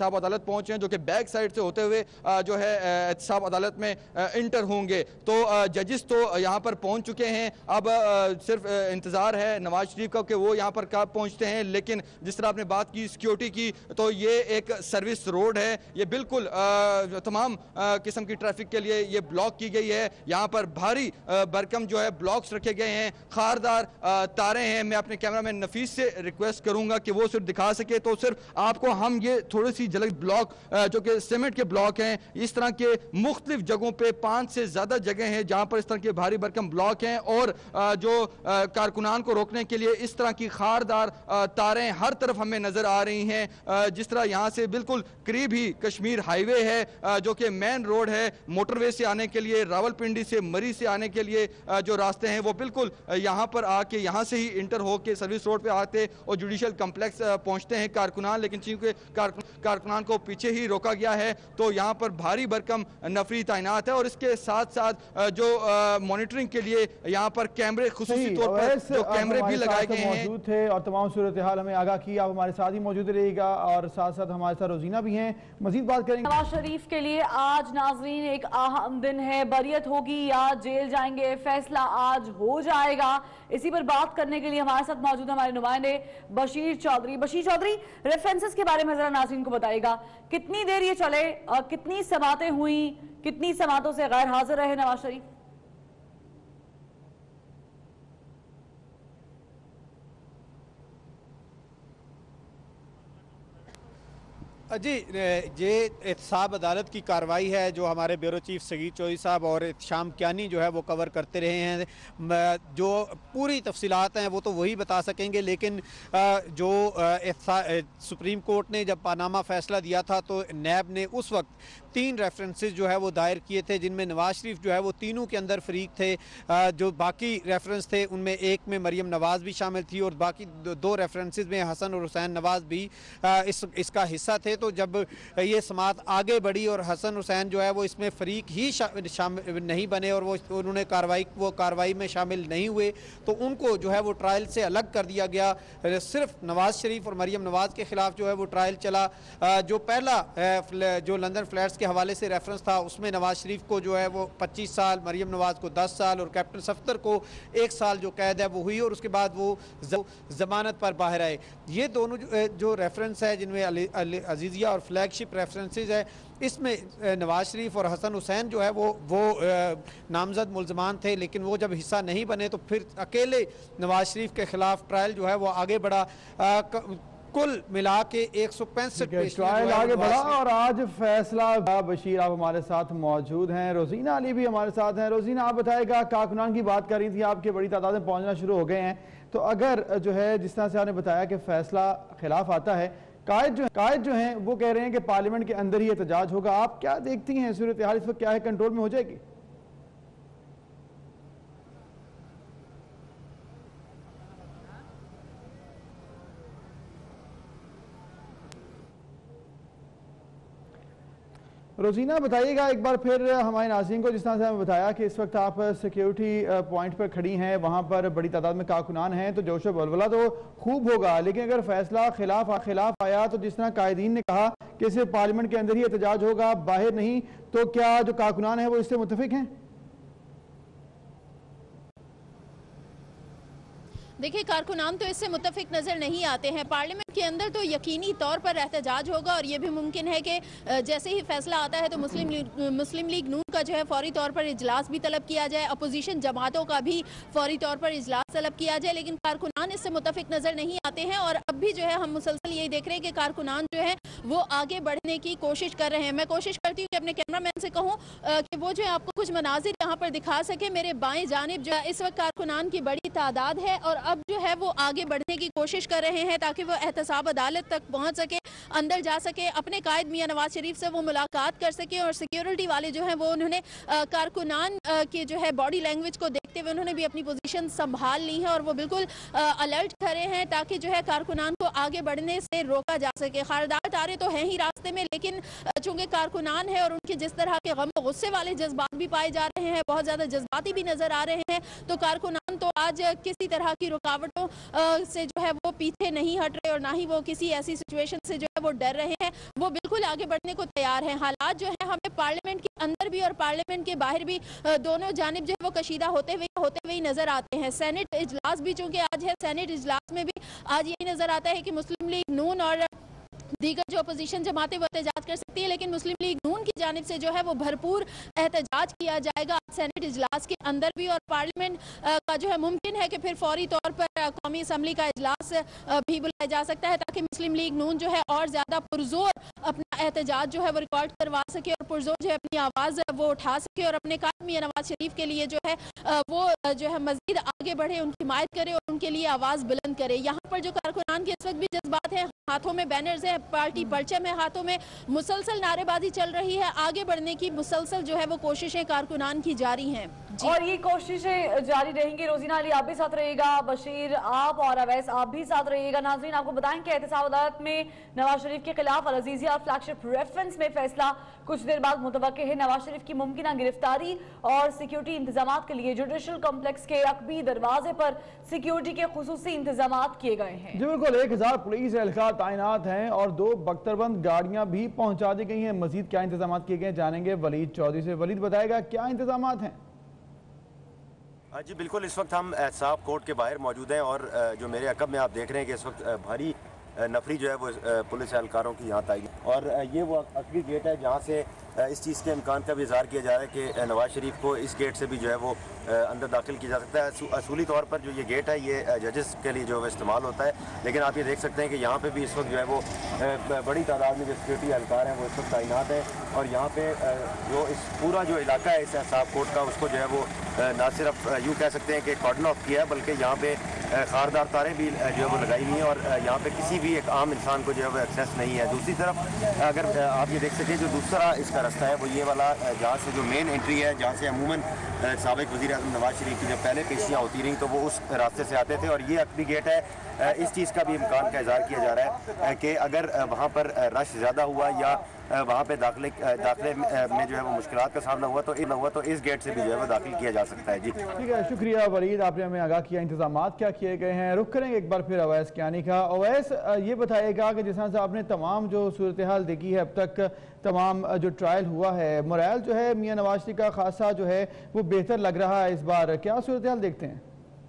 एहतसाब अदालत पहुंचे हैं, जो कि बैक साइड से होते हुए जो है एहतसाब अदालत में इंटर होंगे। तो जजेस तो यहाँ पर पहुंच चुके हैं, अब सिर्फ इंतज़ार है नवाज शरीफ का कि वो यहाँ पर कब पहुँचते हैं। लेकिन जिस तरह आपने बात की सिक्योरिटी की, तो ये एक सर्विस रोड है, ये बिल्कुल तमाम किस्म की ट्रैफिक के लिए ये ब्लॉक की गई है। यहाँ पर भारी भरकम जो है ब्लॉक्स रखे गए हैं, खारदार तारे हैं। मैं अपने कैमरामैन नफीस से रिक्वेस्ट करूंगा कि वो सिर्फ दिखा सके, तो सिर्फ आपको हम ये थोड़ी सी झलक ब्लॉक जो कि सीमेंट के ब्लॉक हैं, इस तरह के मुख्तलिफ जगहों पे 5 से ज्यादा जगह हैं जहां पर इस तरह के भारी भरकम ब्लॉक हैं। और जो कारकुनान को रोकने के लिए इस तरह की खारदार तारें हर तरफ हमें नजर आ रही हैं। जिस तरह यहाँ से बिल्कुल करीब ही कश्मीर हाईवे है, जो कि मेन रोड है मोटरवे से आने के लिए, रावलपिंडी से मरी से आने के लिए जो रास्ते हैं वो बिल्कुल यहाँ पर आके यहाँ से ही इंटर होके सर्विस रोड पे आते और जुडिशल कम्प्लेक्स पहुँचते हैं कारकुनान। लेकिन चूंकि कारकुनान को पीछे ही रोका गया है, तो यहाँ पर भारी भरकम नफरी तैनात है। और इसके साथ साथ जो मॉनिटरिंग के लिए यहाँ पर कैमरे खुसूसी तौर पर जो कैमरे भी लगाए गए हैं मौजूद थे और तमाम सूरत हाल हमें आगाह की। आप हमारे साथ ही मौजूद रहिएगा और साथ साथ हमारे साथ रोजीना भी हैं, मजीद बात करेंगे। नवाज शरीफ के लिए आज नाजरीन एक अहम दिन है, बरियत होगी या जेल जाएंगे, फैसला आज हो जाएगा। इसी पर बात करने के लिए हमारे साथ मौजूद हमारे नुमाइंदे बशीर चौधरी। बशीर चौधरी, रेफरेंसेस के बारे में जरा नाज़रीन को बताइएगा, कितनी देर ये चले, कितनी समातें हुई, कितनी समातों से गैर हाजिर रहे नवाज शरीफ? जी, ये एहतसाब अदालत की कार्रवाई है जो हमारे ब्यूरो चीफ सगीर चौधरी साहब और शाम कियानी जो है वो कवर करते रहे हैं। जो पूरी तफसीलात हैं वो तो वही बता सकेंगे, लेकिन जो सुप्रीम कोर्ट ने जब पानामा फैसला दिया था तो नैब ने उस वक्त 3 रेफरेंसेस जो है वो दायर किए थे, जिनमें नवाज शरीफ जो है वो तीनों के अंदर फरीक थे। जो बाकी रेफरेंस थे उनमें एक में मरियम नवाज़ भी शामिल थी और बाकी 2 रेफरेंसेस में हसन और हुसैन नवाज़ भी इसका हिस्सा थे। तो जब ये समात आगे बढ़ी और हसन हुसैन जो है वो इसमें फरीक ही शामिल नहीं बने और वो उन्होंने कार्रवाई में शामिल नहीं हुए, तो उनको जो है वो ट्रायल से अलग कर दिया गया। सिर्फ नवाज शरीफ और मरियम नवाज़ के खिलाफ जो है वो ट्रायल चला। जो पहला जो लंदन फ्लैट्स के हवाले से रेफरेंस था उसमें नवाज शरीफ को जो है वो 25 साल, मरियम नवाज़ को 10 साल और कैप्टन सफ्तर को 1 साल जो कैद है वो हुई और उसके बाद वो जमानत पर बाहर आए। ये दोनों जो रेफरेंस है जिनमें अजीजिया और फ्लैगशिप रेफरेंसेज है, इसमें नवाज शरीफ और हसन हुसैन जो है वो नामजद मुल्ज़मान थे, लेकिन वो जब हिस्सा नहीं बने तो फिर अकेले नवाज शरीफ के खिलाफ ट्रायल जो है वो आगे बढ़ा। कुल मिला के 165 ट्रायल आगे बढ़ा और आज फैसला। बशीर, आप हमारे साथ मौजूद हैं, रोजीना अली भी हमारे साथ हैं। रोजीना, आप बताएगा, कारकुनान की बात कर रही थी आपके, बड़ी तादाद में पहुंचना शुरू हो गए हैं, तो अगर जो है जिस तरह से आपने बताया कि फैसला खिलाफ आता है, कायद जो हैं वो कह रहे हैं कि पार्लियामेंट के अंदर ही एहतजाज होगा, आप क्या देखती हैं सूरत हाल इस वक्त क्या है, कंट्रोल में हो जाएगी? रोजीना, बताइएगा एक बार फिर हमारे नाज़रीन को, जिस तरह से हमें बताया कि इस वक्त आप सिक्योरिटी पॉइंट पर खड़ी हैं, वहाँ पर बड़ी तादाद में कारकुनान हैं, तो जोश बलबला तो खूब होगा, लेकिन अगर फैसला खिलाफ आया तो जिस तरह कायदीन ने कहा कि सिर्फ पार्लियामेंट के अंदर ही एहतजाज होगा, बाहर नहीं, तो क्या जो कारकुनान है वो इससे मुत्तफिक हैं? देखिए, कारकुनान तो इससे मुत्तफिक नज़र नहीं आते हैं। पार्लियामेंट के अंदर तो यकीनी तौर पर एहतजाज होगा और ये भी मुमकिन है कि जैसे ही फैसला आता है तो मुस्लिम लीग नून का जो है फौरी तौर पर इजलास भी तलब किया जाए, अपोजिशन जमातों का भी फौरी तौर पर इजलास तलब किया जाए, लेकिन कारकुनान इससे मुत्तफिक नज़र नहीं आते हैं। और अब भी जो है हम मुसलसल यही देख रहे हैं कि कारकुनान जो है वो आगे बढ़ने की कोशिश कर रहे हैं। मैं कोशिश करती हूँ कि अपने कैमरामैन से कहूँ कि वो जो है आपको कुछ मनाजिर यहाँ पर दिखा सके। मेरे बाएं जानिब जो है इस वक्त कारकुनान की बड़ी तादाद है और अब जो है वो आगे बढ़ने की कोशिश कर रहे हैं ताकि वो एहतसाब अदालत तक पहुंच सके, अंदर जा सके, अपने कायद मियां नवाज शरीफ से वो मुलाकात कर सके। और सिक्योरिटी वाले जो हैं वो उन्होंने कारकुनान के जो है बॉडी लैंग्वेज को देखते हुए उन्होंने भी अपनी पोजीशन संभाल ली है और वो बिल्कुल अलर्ट खड़े हैं ताकि जो है कारकुनान को आगे बढ़ने से रोका जा सके। खारदार तारे तो हैं ही रास्ते में, लेकिन चूंकि कारकुनान है और उनके जिस तरह के गम गुस्से वाले जज्बात भी पाए जा रहे हैं, बहुत ज़्यादा जज्बाती भी नजर आ रहे हैं, तो कारकुनान तो आज किसी तरह की रुकावटों से जो है वो पीछे नहीं हट रहे और ना ही वो किसी ऐसी सिचुएशन से जो है वो डर रहे हैं। वो बिल्कुल आगे बढ़ने को तैयार हैं। हालात जो है हमें पार्लियामेंट के अंदर भी और पार्लियामेंट के बाहर भी दोनों जानिब जो है वो कशीदा होते हुए ही नजर आते हैं। सेनेट इजलास भी चूंकि आज है, सेनेट इजलास में भी आज यही नजर आता है कि मुस्लिम लीग नून और दीगर जो अपोजिशन जमातें वो एहतजाज कर सकती है, लेकिन मुस्लिम लीग नून की जानिब से जो है वो भरपूर एहतजाज किया जाएगा सेनेट इजलास के अंदर भी। और पार्लियामेंट का जो है मुमकिन है कि फिर फौरी तौर पर कौमी असम्बली का इजलास भी बुलाया जा सकता है, ताकि मुस्लिम लीग नून जो है और ज़्यादा पुरजोर अपना एहतजाज जो है वो रिकॉर्ड करवा सके और पुरजोर जो है अपनी आवाज़ वो उठा सके और अपने कायद मियां नवाज शरीफ के लिए जो है वो जो है मजीद आगे बढ़े, उनकी हिमायत करे और उनके लिए आवाज़ बुलंद करे। यहाँ पर जो कारकुनान के इस वक्त भी जज्बात हैं, हाथों में बैनर्स हैं, पार्टी परचम है हाथों में, मुसलसल नारेबाजी चल रही है, आगे बढ़ने की मुसलसल जो है वो कोशिशें कारकुनान की जारी हैं और ये कोशिशें जारी रहेंगी। रोजीना अली आप भी साथ रहिएगा, बशीर आप और अवैस आप भी साथ रहिएगा। नाज़रीन आपको बताएं कि एहतसाब अदालत में नवाज शरीफ के खिलाफ अल अज़ीज़िया फ्लैगशिप रेफरेंस में फैसला कुछ देर बाद मुतवक्के है। नवाज शरीफ की मुमकिन गिरफ्तारी और सिक्योरिटी इंतजाम के लिए जुडिशल कॉम्प्लेक्स के अकबी दरवाजे पर सिक्योरिटी के खुसूसी इंतजाम किए गए हैं। जी बिल्कुल, 1000 पुलिस एहलकार तैनात हैं और 2 बख्तरबंद गाड़ियां भी पहुंचा दी गई हैं। मजीद क्या इंतजाम किए गए जानेंगे वलीद चौधरी से। वलीद बताएगा क्या इंतजाम हैं? जी बिल्कुल, इस वक्त हम एहतसाब कोर्ट के बाहर मौजूद हैं और जो मेरे अकब में आप देख रहे हैं कि इस वक्त भारी नफरी जो है वो पुलिस एहलकारों की यहाँ तैनात, और ये वो अकबी गेट है जहाँ से इस चीज़ के इम्कान का भी इज़हार किया जा रहा है कि नवाज शरीफ को इस गेट से भी जो है वो अंदर दाखिल किया जा सकता है। असूली तौर पर जो ये गेट है ये जजेस के लिए जो है इस्तेमाल होता है, लेकिन आप ये देख सकते हैं कि यहाँ पे भी इस वक्त जो है वो बड़ी तादाद में जो सिक्योरिटी एहलकार हैं वो इस वक्त तैनात हैं और यहाँ पे जो इस पूरा जो इलाका है इस एहतसाब कोर्ट का उसको जो है वो ना सिर्फ यूँ कह सकते हैं कि कॉर्डन ऑफ किया है, बल्कि यहाँ पे खारदार तारें भी जो है वो लगाई हुई हैं और यहाँ पे किसी भी एक आम इंसान को जो है वो एक्सेस नहीं है। दूसरी तरफ अगर आप ये देख सकें जो दूसरा इसका रास्ता है वो ये वाला, जहाँ से जो मेन एंट्री है, जहाँ से अमूमन साबिक वज़ीर आज़म नवाज शरीफ की जब पहले पेशियाँ होती रहीं तो वो उस रास्ते से आते थे और ये अकबी गेट है। इस चीज़ का भी इम्कान का इज़हार किया जा रहा है कि अगर वहाँ पर रश ज़्यादा हुआ या वहाँ पे दाखिले में जो है वो मुश्किलात का सामना हुआ तो इस गेट से भी जो है वो दाखिल किया जा सकता है। जी ठीक है, शुक्रिया वलीद, आपने हमें आगाह किया इंतजाम क्या किए गए हैं। रुख करेंगे एक बार फिर अवैस कियानी का। अवैस ये बताइएगा कि जिस तरह से आपने तमाम जो सूरत हाल देखी है अब तक, तमाम जो ट्रायल हुआ है, मोरल जो है मियां नवाज शरीफ का खासा जो है वो बेहतर लग रहा है इस बार, क्या सूरत हाल देखते हैं?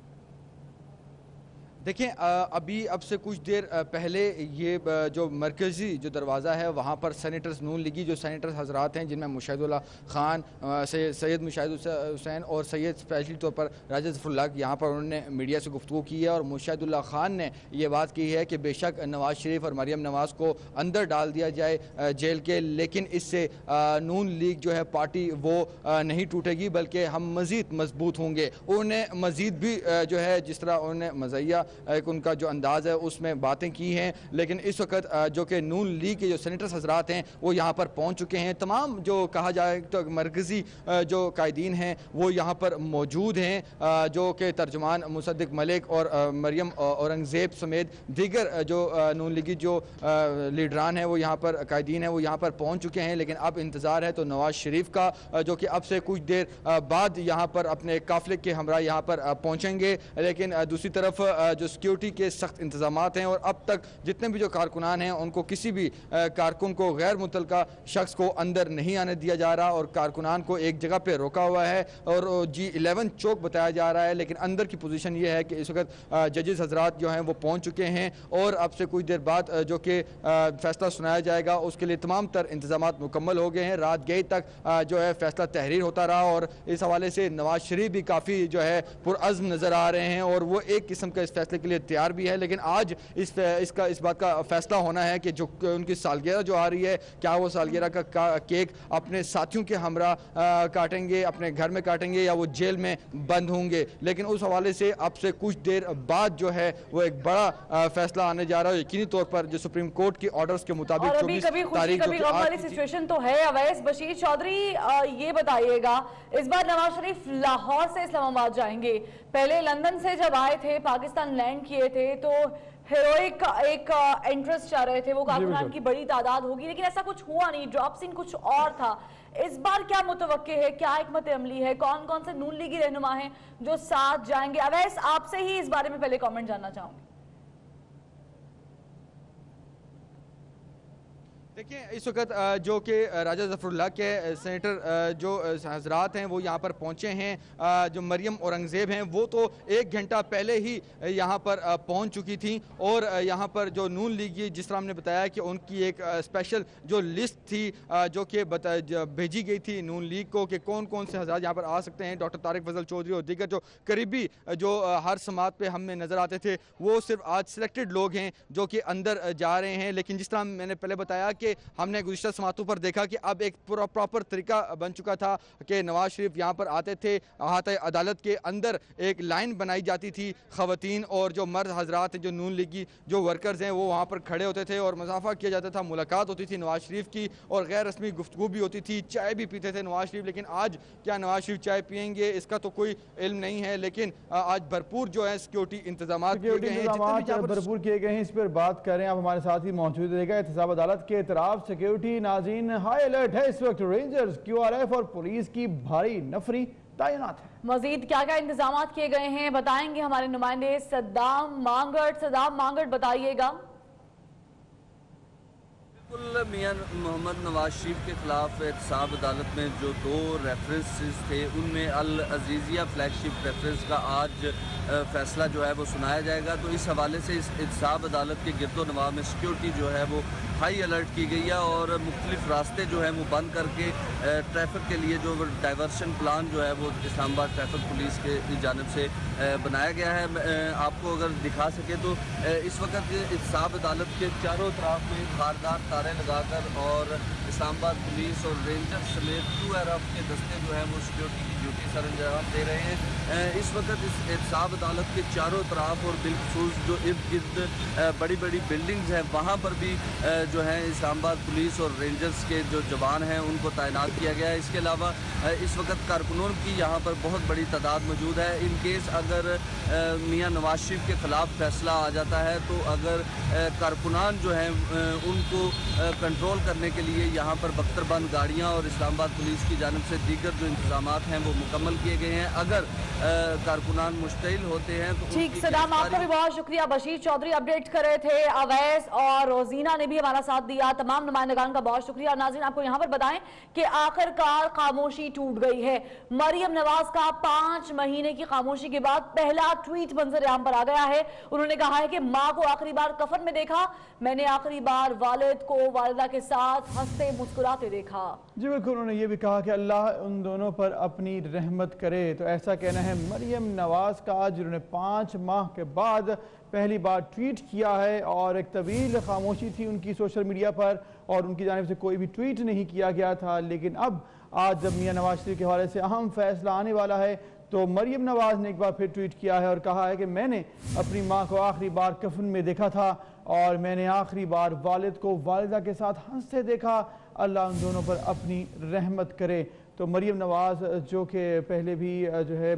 देखें, अभी अब से कुछ देर पहले ये जो मरकज़ी जो दरवाज़ा है वहाँ पर सेनेटर्स नून लीगी जो सेनेटर्स हजरात हैं जिनमें मुशाहिदुल्लाह खान, सैयद मुशाहिद हुसैन और सैयद स्पेशली तौर पर राजा ज़फ़रुल्लाह यहाँ पर उन्होंने मीडिया से गुफ्तगू की है और मुशाहिदुल्लाह खान ने ये बात की है कि बेशक नवाज शरीफ और मरियम नवाज़ को अंदर डाल दिया जाए जेल के, लेकिन इससे नून लीग जो है पार्टी वो नहीं टूटेगी बल्कि हम मज़ीद मजबूत होंगे। उन्होंने मज़ीद भी जो है जिस तरह उन्होंने मज़ाहिया एक उनका जो अंदाज़ है उसमें बातें की हैं, लेकिन इस वक्त जो कि नून लीग के जो सेनेटर्स हजरात हैं वो यहाँ पर पहुँच चुके हैं। तमाम जो कहा जाए तो मरकज़ी जो कायदीन हैं वो यहाँ पर मौजूद हैं, जो कि तर्जुमान मुसद्दिक मलिक और मरियम औरंगज़ेब समेत दीगर जो नून लीगी जो लीडरान हैं वो यहाँ पर कायदीन हैं वो यहाँ पर पहुँच चुके हैं। लेकिन अब इंतज़ार है तो नवाज शरीफ का जो कि अब से कुछ देर बाद यहाँ पर अपने काफिले के हमरा यहाँ पर पहुँचेंगे, लेकिन दूसरी तरफ जो सिक्योरिटी के सख्त इंतजाम हैं और अब तक जितने भी जो कारकुनान हैं उनको किसी भी कारकुन को गैर मुतलका शख्स को अंदर नहीं आने दिया जा रहा और कारकुनान को एक जगह पे रोका हुआ है और G11 चौक बताया जा रहा है। लेकिन अंदर की पोजीशन ये है कि इस वक्त जजेस हजरात जो हैं वो पहुंच चुके हैं और अब से कुछ देर बाद जो कि फैसला सुनाया जाएगा उसके लिए तमाम तर इंतजाम मुकम्मल हो गए हैं। रात गई तक जो है फैसला तहरीर होता रहा और इस हवाले से नवाज शरीफ भी काफ़ी जो है पुरअज़्म नज़र आ रहे हैं और वो एक किस्म का इस फैसले के लिए तैयार भी है। लेकिन आज इस बात का फैसला होना है कि जो उनकी सालगिरह जो आ रही है, क्या वो सालगिरह का केक अपने साथियों के हमरा काटेंगे, अपने घर में काटेंगे या वो जेल में बंद होंगे। लेकिन उस हवाले से अब से कुछ देर बाद जो है वो एक बड़ा फैसला आने जा रहा है यकीनी तौर पर जो सुप्रीम कोर्ट के ऑर्डर्स के मुताबिक 24 तारीख वाली सिचुएशन तो है। अवैस बशीर चौधरी ये बताइएगा, इस बार नवाज शरीफ लाहौर से इस्लामाबाद जाएंगे, पहले लंदन से जब आए थे पाकिस्तान लैंड किए थे तो हेरोइक एक इंटरेस्ट चाह रहे थे, वो कारकुनान की बड़ी तादाद होगी, लेकिन ऐसा कुछ हुआ नहीं, ड्रॉप सीन कुछ और था। इस बार क्या मुतवक्के है, क्या हिकमत अमली है, कौन कौन से नून लीगी रहनुमा हैं जो साथ जाएंगे? अवैस, आपसे ही इस बारे में पहले कमेंट जानना चाहूंगी। देखिए, इस वक्त जो कि राजा ज़फ़रुल्लाह के सेनेटर जो हजरात हैं वो यहाँ पर पहुँचे हैं। जो मरियम औरंगज़ेब हैं वो तो 1 घंटा पहले ही यहाँ पर पहुँच चुकी थी और यहाँ पर जो नून लीगी, जिस तरह हमने बताया कि उनकी एक स्पेशल जो लिस्ट थी जो कि भेजी गई थी नून लीग को कि कौन कौन से हजरात यहाँ पर आ सकते हैं। डॉक्टर तारिक फजल चौधरी और दीगर जो करीबी जो हर समात पे हमें नज़र आते थे, वो सिर्फ आज सिलेक्टेड लोग हैं जो कि अंदर जा रहे हैं। लेकिन जिस तरह मैंने पहले बताया कि हमने गुज़िश्ता समातों पर देखा कि अब एक पूरा प्रॉपर तरीका बन चुका था कि नवाज शरीफ यहाँ पर आते थे, अहाता अदालत के अंदर एक लाइन बनाई जाती थी, ख़वातीन और जो मर्द हजरात हैं, जो नून लीगी जो वर्कर्स हैं, वो वहाँ पर खड़े होते थे और मुसाफा किया जाता था, मुलाकात होती थी नवाज शरीफ की और गैर रस्मी गुफ्तगू भी होती थी, चाय भी पीते थे नवाज शरीफ। लेकिन आज क्या नवाज शरीफ चाय पियेंगे इसका तो कोई इल्म नहीं है, लेकिन आज भरपूर जो है सिक्योरिटी इंतजाम भरपूर किए गए हैं। इस पर बात करें, आप हमारे साथ ही मौजूद रहेगा एहतसाब अदालत के तरफ सिक्योरिटी नाज़रीन हाई अलर्ट है इस वक्त। रेंजर्स, QRF और पुलिस की भारी नफरी तैनात है। मजीद क्या क्या इंतजाम किए गए हैं बताएंगे हमारे नुमाइंदे सद्दाम मांगट। सद्दाम मांगट, बताइएगा। बिल्कुल, मियां मोहम्मद नवाज शरीफ के खिलाफ एहतसाब अदालत में जो 2 रेफरेंसेस थे उनमें अल अजीज़िया फ्लैगशिप रेफरेंस का आज फैसला जो है वो सुनाया जाएगा। तो इस हवाले से इस एहतसाब अदालत के गिरदोनवा में सिक्योरिटी जो है वो हाई अलर्ट की गई है और मुख्तलिफ रास्ते जो है वो बंद करके ट्रैफिक के लिए जो डाइवर्शन प्लान जो है वो इस्लामाबाद ट्रैफिक पुलिस के जानिब से बनाया गया है। आपको अगर दिखा सके तो इस वक्त एहतसाब अदालत के चारों तरफ में धारदार तारे लगाकर और इस्लामाबाद पुलिस और रेंजर समेत QRF के दस्ते जो हैं वो सिक्योरिटी की ड्यूटी सर अंजाम दे रहे हैं। इस वक्त इस एहतसाब अदालत के चारों तरफ और बिलखसूस जो इर्द गिर्द बड़ी बड़ी बिल्डिंग्स हैं वहाँ पर भी जो है इस्लामाबाद पुलिस और रेंजर्स के जो जवान हैं उनको तैनात किया गया है। इसके अलावा इस वक्त कारकुनों की यहाँ पर बहुत बड़ी तादाद मौजूद है। इन केस अगर मियां नवाज शरीफ के ख़िलाफ़ फैसला आ जाता है तो अगर कारकुनान जो हैं उनको कंट्रोल करने के लिए यहाँ पर बख्तरबंद गाड़ियाँ और इस्लामाबाद पुलिस की जानिब से दीगर जो इंतजाम हैं वो मुकम्मल किए गए हैं। अगर कारकुनान मुश्तइल होते हैं तो ठीक। सदाम, आपका भी बहुत शुक्रिया। बशीर चौधरी अपडेट कर रहे थे, अवैस और रोजीना ने भी हमारा साथ दिया, तमाम नुमाइंदगान का बहुत शुक्रिया। नाज़रीन, आपको यहाँ पर बताएं कि आखिरकार खामोशी टूट गई है। मरियम नवाज का 5 महीने की खामोशी के बाद पहला ट्वीट मंजर आम पर आ गया है। उन्होंने कहा है कि माँ को आखिरी बार कफन में देखा, मैंने आखिरी बार वालिद को वालिदा के साथ हंसते मुस्कुराते देखा। जी बिल्कुल, उन्होंने ये भी कहा कि अल्लाह उन दोनों पर अपनी रहमत करे। तो ऐसा कहना है मरियम नवाज का, जिन्होंने 5 माह के बाद पहली बार ट्वीट किया है और एक तवील खामोशी थी उनकी सोशल मीडिया पर और उनकी जानिब से कोई भी ट्वीट नहीं किया गया था। लेकिन अब आज जब मियां नवाज शरीफ के हवाले से अहम फैसला आने वाला है तो मरियम नवाज ने एक बार फिर ट्वीट किया है और कहा है कि मैंने अपनी माँ को आखिरी बार कफन में देखा था और मैंने आखिरी बार वालिद को वालिदा के साथ हंसते देखा, अल्लाह उन दोनों पर अपनी रहमत करे। तो मरियम नवाज जो कि पहले भी जो है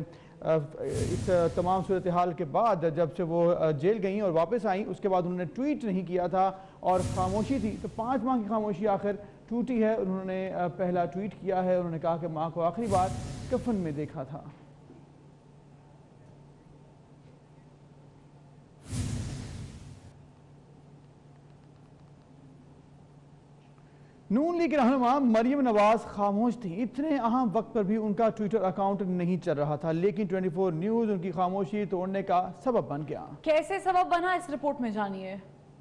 इस तमाम सूरत हाल के बाद जब से वो जेल गई और वापस आई उसके बाद उन्होंने ट्वीट नहीं किया था और खामोशी थी। तो 5 माह की खामोशी आखिर टूटी है। उन्होंने पहला ट्वीट किया है, उन्होंने कहा कि माँ को आखिरी बार कफन में देखा था। नून लीग रहनुमा मरियम नवाज खामोश थी। इतने अहम वक्त पर भी उनका ट्विटर अकाउंट नहीं चल रहा था, लेकिन 24 न्यूज़ उनकी खामोशी तोड़ने का सबब बन गया। कैसे सबब बना, इस रिपोर्ट में जानिए।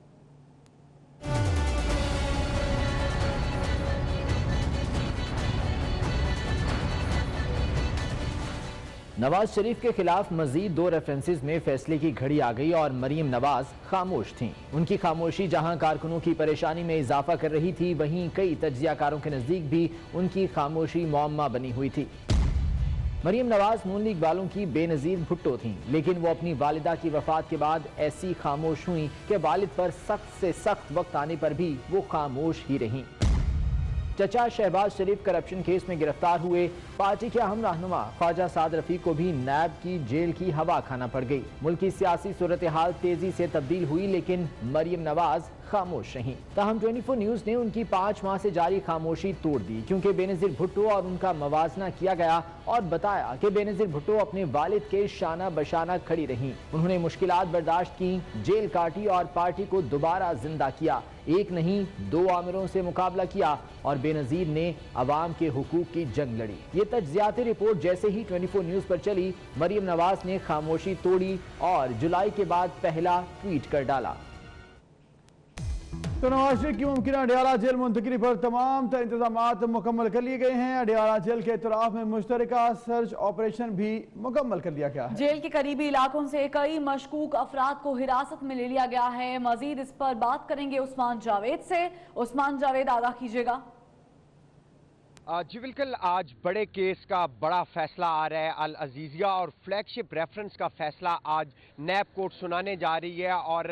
नवाज शरीफ के खिलाफ मजीद 2 रेफरेंसेस में फैसले की घड़ी आ गई और मरियम नवाज खामोश थीं। उनकी खामोशी जहां कारकुनों की परेशानी में इजाफा कर रही थी, वहीं कई तज्जियाकारों के नजदीक भी उनकी खामोशी मुअम्मा बनी हुई थी। मरियम नवाज नून लीग वालों की बेनजीर भुट्टो थीं, लेकिन वो अपनी वालिदा की वफात के बाद ऐसी खामोश हुई कि वालिद पर सख्त से सख्त वक्त आने पर भी वो खामोश ही रहीं। चचा शहबाज शरीफ करप्शन केस में गिरफ्तार हुए पार्टी के अहम रहनुमा ख्वाजा साद रफीक को भी नैब की जेल की हवा खाना पड़ गई। मुल्क की सियासी सूरत हाल तेजी से तब्दील हुई, लेकिन मरियम नवाज खामोश रहीं। ताहम 24 न्यूज ने उनकी 5 माह से जारी खामोशी तोड़ दी, क्योंकि बेनजीर भुट्टो और उनका मवाजना किया गया और बताया कि बेनजीर भुट्टो अपने वालिद के शाना बशाना खड़ी रहीं। उन्होंने मुश्किलात बर्दाश्त की, जेल काटी और पार्टी को दोबारा जिंदा किया। एक नहीं 2 आमिरों से मुकाबला किया और बेनजीर ने अवाम के हुकूक की जंग लड़ी। ये तज्जियाती रिपोर्ट जैसे ही 24 न्यूज पर चली, मरियम नवाज ने खामोशी तोड़ी और जुलाई के बाद पहला ट्वीट कर डाला। तो नवाज शरीफ की मुमकिन अडियाला जेल मुंतकिली पर तमाम इंतजाम मुकम्मल कर लिए गए हैं। अडियाला जेल के इतराफ में मुश्तरका सर्च ऑपरेशन भी मुकम्मल कर लिया गया है। जेल के करीबी इलाकों से कई मशकूक अफराद को हिरासत में ले लिया गया है। मजीद इस पर बात करेंगे उस्मान जावेद से। उस्मान जावेद, आगाह कीजिएगा। जी बिल्कुल, आज बड़े केस का बड़ा फैसला आ रहा है। अल अजीजिया और फ्लैगशिप रेफरेंस का फैसला आज नैब कोर्ट सुनाने जा रही है और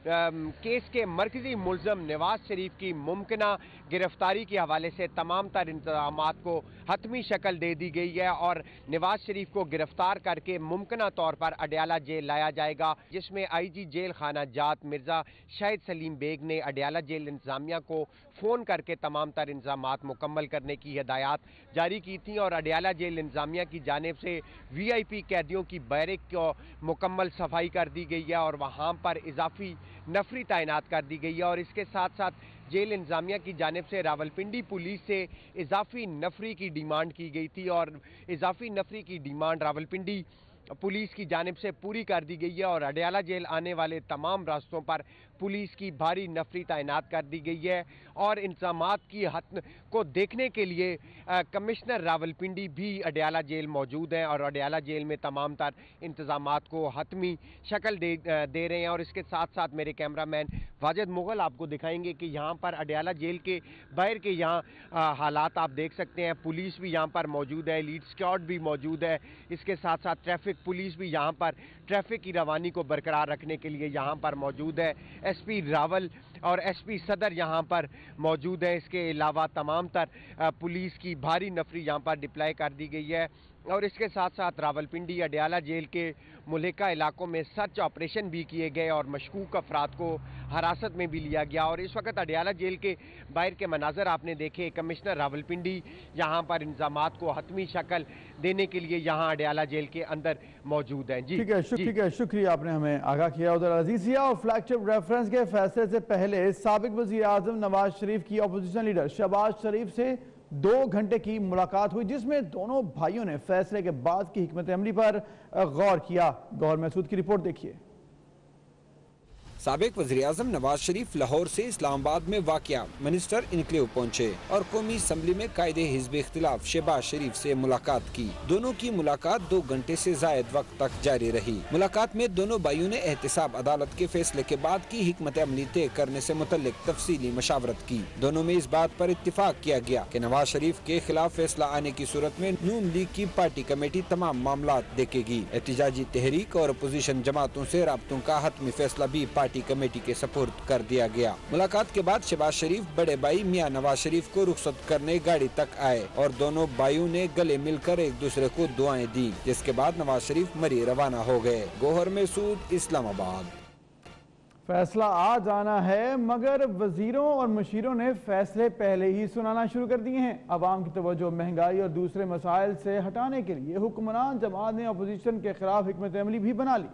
केस के मरकजी मुलजम नवाज शरीफ की मुमकिना गिरफ्तारी के हवाले से तमाम तर इंतजामात को हतमी शक्ल दे दी गई है और नवाज शरीफ को गिरफ्तार करके मुमकिना तौर पर अडियाला जेल लाया जाएगा, जिसमें IG जेल खाना जात मिर्जा शाहिद सलीम बेग ने अडियाला जेल इंतजामिया को फ़ोन करके तमाम तर इंतजामात मुकम्मल करने की हिदायत जारी की थी और अडियाला जेल इंतजामिया की जानिब से VIP कैदियों की बैरक को मुकम्मल सफाई कर दी गई है और वहाँ पर इजाफी नफरी तैनात कर दी गई है। और इसके साथ साथ जेल इंतजामिया की जानिब से रावलपिंडी पुलिस से इजाफी नफरी की डिमांड की गई थी और इजाफी नफरी की डिमांड रावलपिंडी पुलिस की जानिब से पूरी कर दी गई है और अडियाला जेल आने वाले तमाम रास्तों पर पुलिस की भारी नफरी तैनात कर दी गई है और इंतजामात की हद को देखने के लिए कमिश्नर रावलपिंडी भी अडियाला जेल मौजूद हैं और अडियाला जेल में तमाम तर इंतजामात को हतमी शक्ल दे रहे हैं। और इसके साथ साथ मेरे कैमरामैन वाजिद मुगल आपको दिखाएंगे कि यहाँ पर अडियाला जेल के बाहर के यहाँ हालात आप देख सकते हैं। पुलिस भी यहाँ पर मौजूद है, लीड स्क्वाड भी मौजूद है, इसके साथ साथ ट्रैफिक पुलिस भी यहाँ पर ट्रैफिक की रवानी को बरकरार रखने के लिए यहाँ पर मौजूद है। SP रावल और SP सदर यहाँ पर मौजूद है। इसके अलावा तमाम तर पुलिस की भारी नफरी यहाँ पर डिप्लॉय कर दी गई है और इसके साथ साथ रावलपिंडी अडियाला जेल के मुल्का इलाकों में सर्च ऑपरेशन भी किए गए और मशकूक अफराद को हिरासत में भी लिया गया। और इस वक्त अडियाला जेल के बाहर के मनाजर आपने देखे। कमिश्नर रावलपिंडी यहाँ पर इंतजामात को हतमी शक्ल देने के लिए यहाँ अडियाला जेल के अंदर मौजूद हैं। जी ठीक है, शुक्रिया, आपने हमें आगाह किया। उधर अजीजिया और फ्लैगशिप रेफरेंस के फैसले से पहले साबिक वज़ीर आज़म नवाज शरीफ की अपोजिशन लीडर शहबाज शरीफ से 2 घंटे की मुलाकात हुई, जिसमें दोनों भाइयों ने फैसले के बाद की हिकमत अमली पर गौर किया। गौर महसूद की रिपोर्ट देखिए। साबिक वज़ीर आज़म नवाज शरीफ लाहौर से इस्लामाबाद में वाक़या मिनिस्टर इनक्लेव पहुँचे और कौमी असम्बली में कायदे हिज़्ब इख्तिलाफ शहबाज शरीफ से मुलाकात की। दोनों की मुलाकात 2 घंटे से ज़ायद वक्त तक जारी रही। मुलाकात में दोनों भाइयों ने एहतसाब अदालत के फैसले के बाद की हिकमत अमली तय करने से मुतल्लिक तफसीली मशावरत की। दोनों में इस बात पर इत्तिफाक किया गया कि नवाज शरीफ के खिलाफ फैसला आने की सूरत में नून लीग की पार्टी कमेटी तमाम मामला देखेगी। एहतजाजी तहरीक और अपोजिशन जमातों से राब्तों का हतमी फैसला भी कमेटी के सपुर्द कर दिया गया। मुलाकात के बाद शहबाज शरीफ बड़े भाई मियां नवाज शरीफ को रुखसत करने गाड़ी तक आए और दोनों भाइयों ने गले मिलकर एक दूसरे को दुआएं दी, जिसके बाद नवाज शरीफ मरी रवाना हो गए। गौहर महसूद, इस्लामाबाद। फैसला आज आना है, मगर वजीरों और मुशीरों ने फैसले पहले ही सुनाना शुरू कर दिए हैं। अवाम की तवज्जो महंगाई और दूसरे मसाइल से हटाने के लिए हुक्मरान जमात ने अपोजिशन के खिलाफ हिकमत अमली भी बना ली।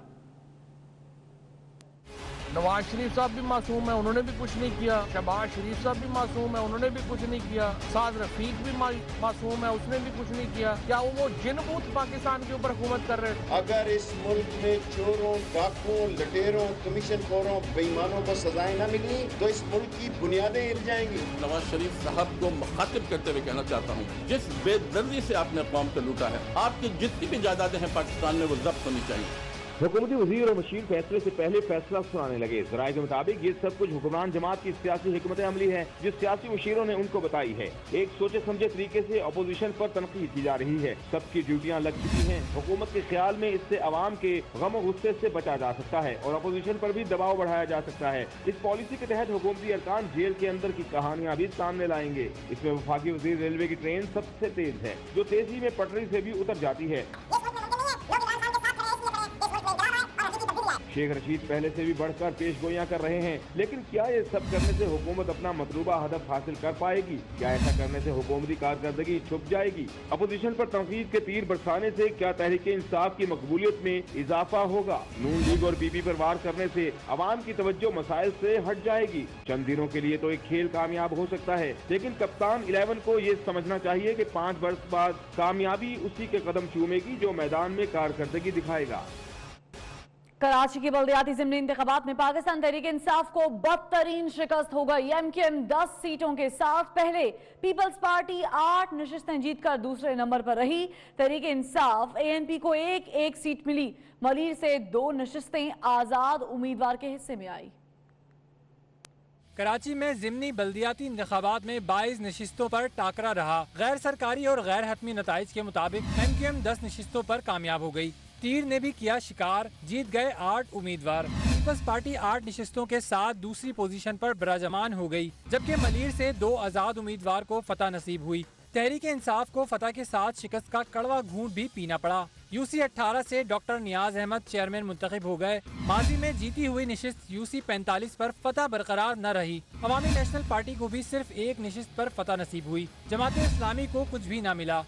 नवाज शरीफ साहब भी मासूम है, उन्होंने भी कुछ नहीं किया। शहबाज शरीफ साहब भी मासूम है, उन्होंने भी कुछ नहीं किया। साद रफीक भी मासूम है, उसने भी कुछ नहीं किया। क्या वो जिनबूत पाकिस्तान के ऊपर हुकूमत कर रहे थे? अगर इस मुल्क में चोरों, डाकुओं, लटेरों, कमीशन खोरों, बेईमानों को सजाएं न मिली तो इस मुल्क की बुनियादें हिल जाएंगी। नवाज शरीफ साहब को मुखातिब करते हुए कहना चाहता हूँ, जिस बेदर्दी से आपने कौम को लूटा है, आपकी जितनी भी जायदादें हैं पाकिस्तान में वो जब्त होनी चाहिए। हुकूमती वजीर और मशीर फैसले से पहले फैसला सुनाने लगे। जराये के मुताबिक ये सब कुछ हुक्मरान जमात की सियासी हिकमत अमली है जो सियासी मशीरों ने उनको बताई है। एक सोचे समझे तरीके से अपोजिशन पर तनकीद की जा रही है। सबकी ड्यूटियां लग चुकी हैं। हुकूमत के ख्याल में इससे अवाम के गम और गुस्से से बचा जा सकता है और अपोजिशन पर भी दबाव बढ़ाया जा सकता है। इस पॉलिसी के तहत हुकूमती अरकान जेल के अंदर की कहानियां भी सामने लाएंगे। इसमें वफाकी वजीर रेलवे की ट्रेन सबसे तेज है जो तेजी में पटरी से भी उतर जाती है। शेख रशीद पहले से भी बढ़कर पेशगोइयां कर रहे हैं, लेकिन क्या ये सब करने से हुकूमत अपना मतलूबा हदफ हासिल कर पाएगी? क्या ऐसा करने से हुकूमती कारकर्दगी छुप जाएगी? अपोजिशन पर तनकीद के तीर बरसाने से क्या तहरीक इंसाफ की मकबूलियत में इजाफा होगा? नून लीग और पीपी पर वार करने से अवाम की तवज्जो मसाइल से हट जाएगी। चंद दिनों के लिए तो एक खेल कामयाब हो सकता है, लेकिन कप्तान 11 को ये समझना चाहिए कि 5 वर्ष बाद कामयाबी उसी के कदम चूमेगी जो मैदान में कारकर्दगी दिखाएगा। कराची के बल्दियाती ज़िमनी इंतखाबात में पाकिस्तान तहरीक इंसाफ को बदतरीन शिकस्त हो गई। एमक्यूएम 10 सीटों के साथ पहले पीपल्स पार्टी 8 नशिस्तें जीतकर दूसरे नंबर पर रही। तहरीक इंसाफ एएनपी को एक सीट मिली। मलीर से 2 नशिस्तें आजाद उम्मीदवार के हिस्से में आई। कराची में ज़िमनी बल्दियाती इंतखाबात में 22 नशिस्तों पर टाकरा रहा। गैर सरकारी और गैर हतमी नताइज के मुताबिक एमक्यूएम 10 नशिस्तों पर कामयाब हो गई। तीर ने भी किया शिकार, जीत गए 8 उम्मीदवार। पीपल्स पार्टी 8 नशिस्तों के साथ दूसरी पोजीशन पर बराजमान हो गई, जबकि मलीर से 2 आजाद उम्मीदवार को फतह नसीब हुई। तहरीक इंसाफ को फतह के साथ शिकस्त का कड़वा घूंट भी पीना पड़ा। यूसी 18 से डॉक्टर नियाज अहमद चेयरमैन मुंतखब हो गए। माजी में जीती हुई नशिस्त यूसी 45 पर फतह बरकरार न रही। अवामी नेशनल पार्टी को भी सिर्फ 1 नशिस्त पर फतह नसीब हुई। जमात इस्लामी को कुछ भी न मिला।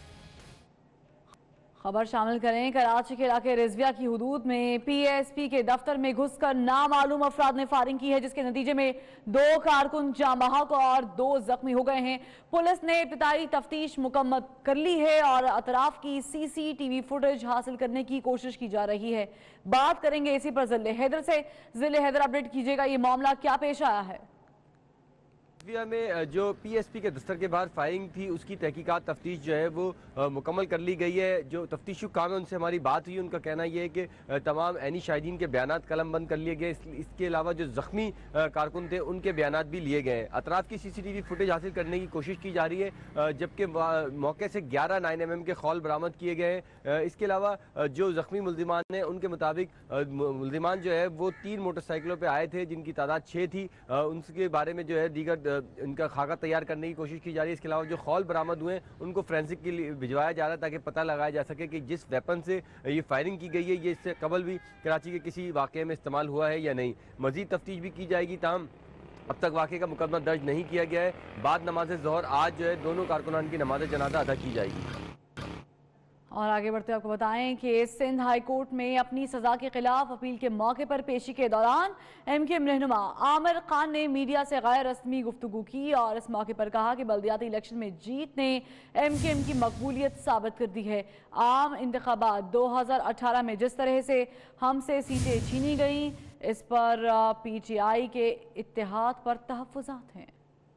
खबर शामिल करें, कराची के इलाके रिजविया की हुदूद में पीएसपी के दफ्तर में घुसकर नामालूम अफराद ने फायरिंग की है, जिसके नतीजे में 2 कारकुन जाँ बहक और 2 जख्मी हो गए हैं। पुलिस ने इब्तिदाई तफ्तीश मुकम्मल कर ली है और अतराफ की सीसीटीवी फुटेज हासिल करने की कोशिश की जा रही है। बात करेंगे इसी पर जिले हैदर से। जिले हैदर, अपडेट कीजिएगा, ये मामला क्या पेश आया है? में जो पीएसपी के दफ्तर के बाहर फायरिंग थी उसकी तहकीकात तफ्तीश जो है वो मुकम्मल कर ली गई है। जो तफ्तीशी काम है उनसे हमारी बात हुई, उनका कहना यह है कि तमाम ऐनी शाहिदीन के बयानात कलमबंद कर लिए गए। इसके अलावा जो जख्मी कारकुन थे उनके बयानात भी लिए गए हैं। अतराफ की सीसीटीवी फुटेज हासिल करने की कोशिश की जा रही है, जबकि मौके से 11 9mm के खौल बरामद किए गए हैं। इसके अलावा जो जख्मी मुल्जिमान हैं उनके मुताबिक मुल्जिमान जो है वो 3 मोटरसाइकिलों पर आए थे, जिनकी तादाद 6 थी। उनके बारे में जो है दीगर इनका खाका तैयार करने की कोशिश की जा रही है। इसके अलावा जो खौल बरामद हुए उनको फोरेंसिक के लिए भिजवाया जा रहा है ताकि पता लगाया जा सके कि जिस वेपन से ये फायरिंग की गई है ये इससे कबल भी कराची के किसी वाक़े में इस्तेमाल हुआ है या नहीं। मजीद तफ्तीश भी की जाएगी। ताहम अब तक वाक़े का मुकदमा दर्ज नहीं किया गया है। बाद नमाज ज़ोहर आज जो है दोनों कारकुनान की नमाज जनाजा अदा की जाएगी। और आगे बढ़ते आपको बताएं कि सिंध हाई कोर्ट में अपनी सजा के खिलाफ अपील के मौके पर पेशी के दौरान एमक्यूएम रहनुमा आमिर खान ने मीडिया से गैर रस्मी गुफ्तगू की और इस मौके पर कहा कि बल्दियाती इलेक्शन में जीत ने एमक्यूएम की मकबूलियत साबित कर दी है। आम इंतखाबात 2018 में जिस तरह से हमसे सीटें छीनी गई, इस पर पीटीआई के इत्तेहाद पर तहफ़्फ़ुज़ात हैं।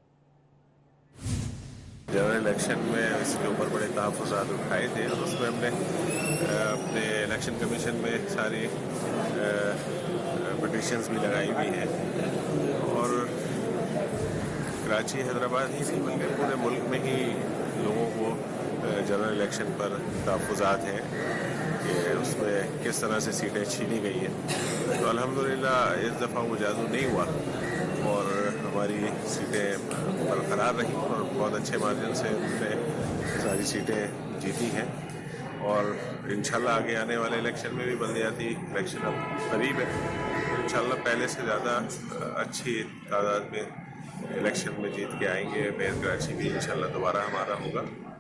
जनरल इलेक्शन में इसके ऊपर बड़े तहफ़्फ़ुज़ात उठाए थे और उसमें हमने अपने इलेक्शन कमीशन में सारी पिटिशंस भी लगाई हुई हैं और कराची हैदराबाद ही नहीं बल्कि पूरे मुल्क में ही लोगों को जनरल इलेक्शन पर तहफ़्फ़ुज़ात हैं कि उसमें किस तरह से सीटें छीनी गई हैं। तो अल्हम्दुलिल्लाह इस दफ़ा वो जादू नहीं हुआ और हमारी सीटें बरकरार रही और बहुत अच्छे मार्जिन से हमने सारी सीटें जीती हैं और इंशाल्लाह आगे आने वाले इलेक्शन में भी बल्दियाती इलेक्शन अब करीब है, इंशाल्लाह पहले से ज़्यादा अच्छी तादाद में इलेक्शन में जीत के आएंगे। मेयर कराची भी इंशाल्लाह दोबारा हमारा होगा।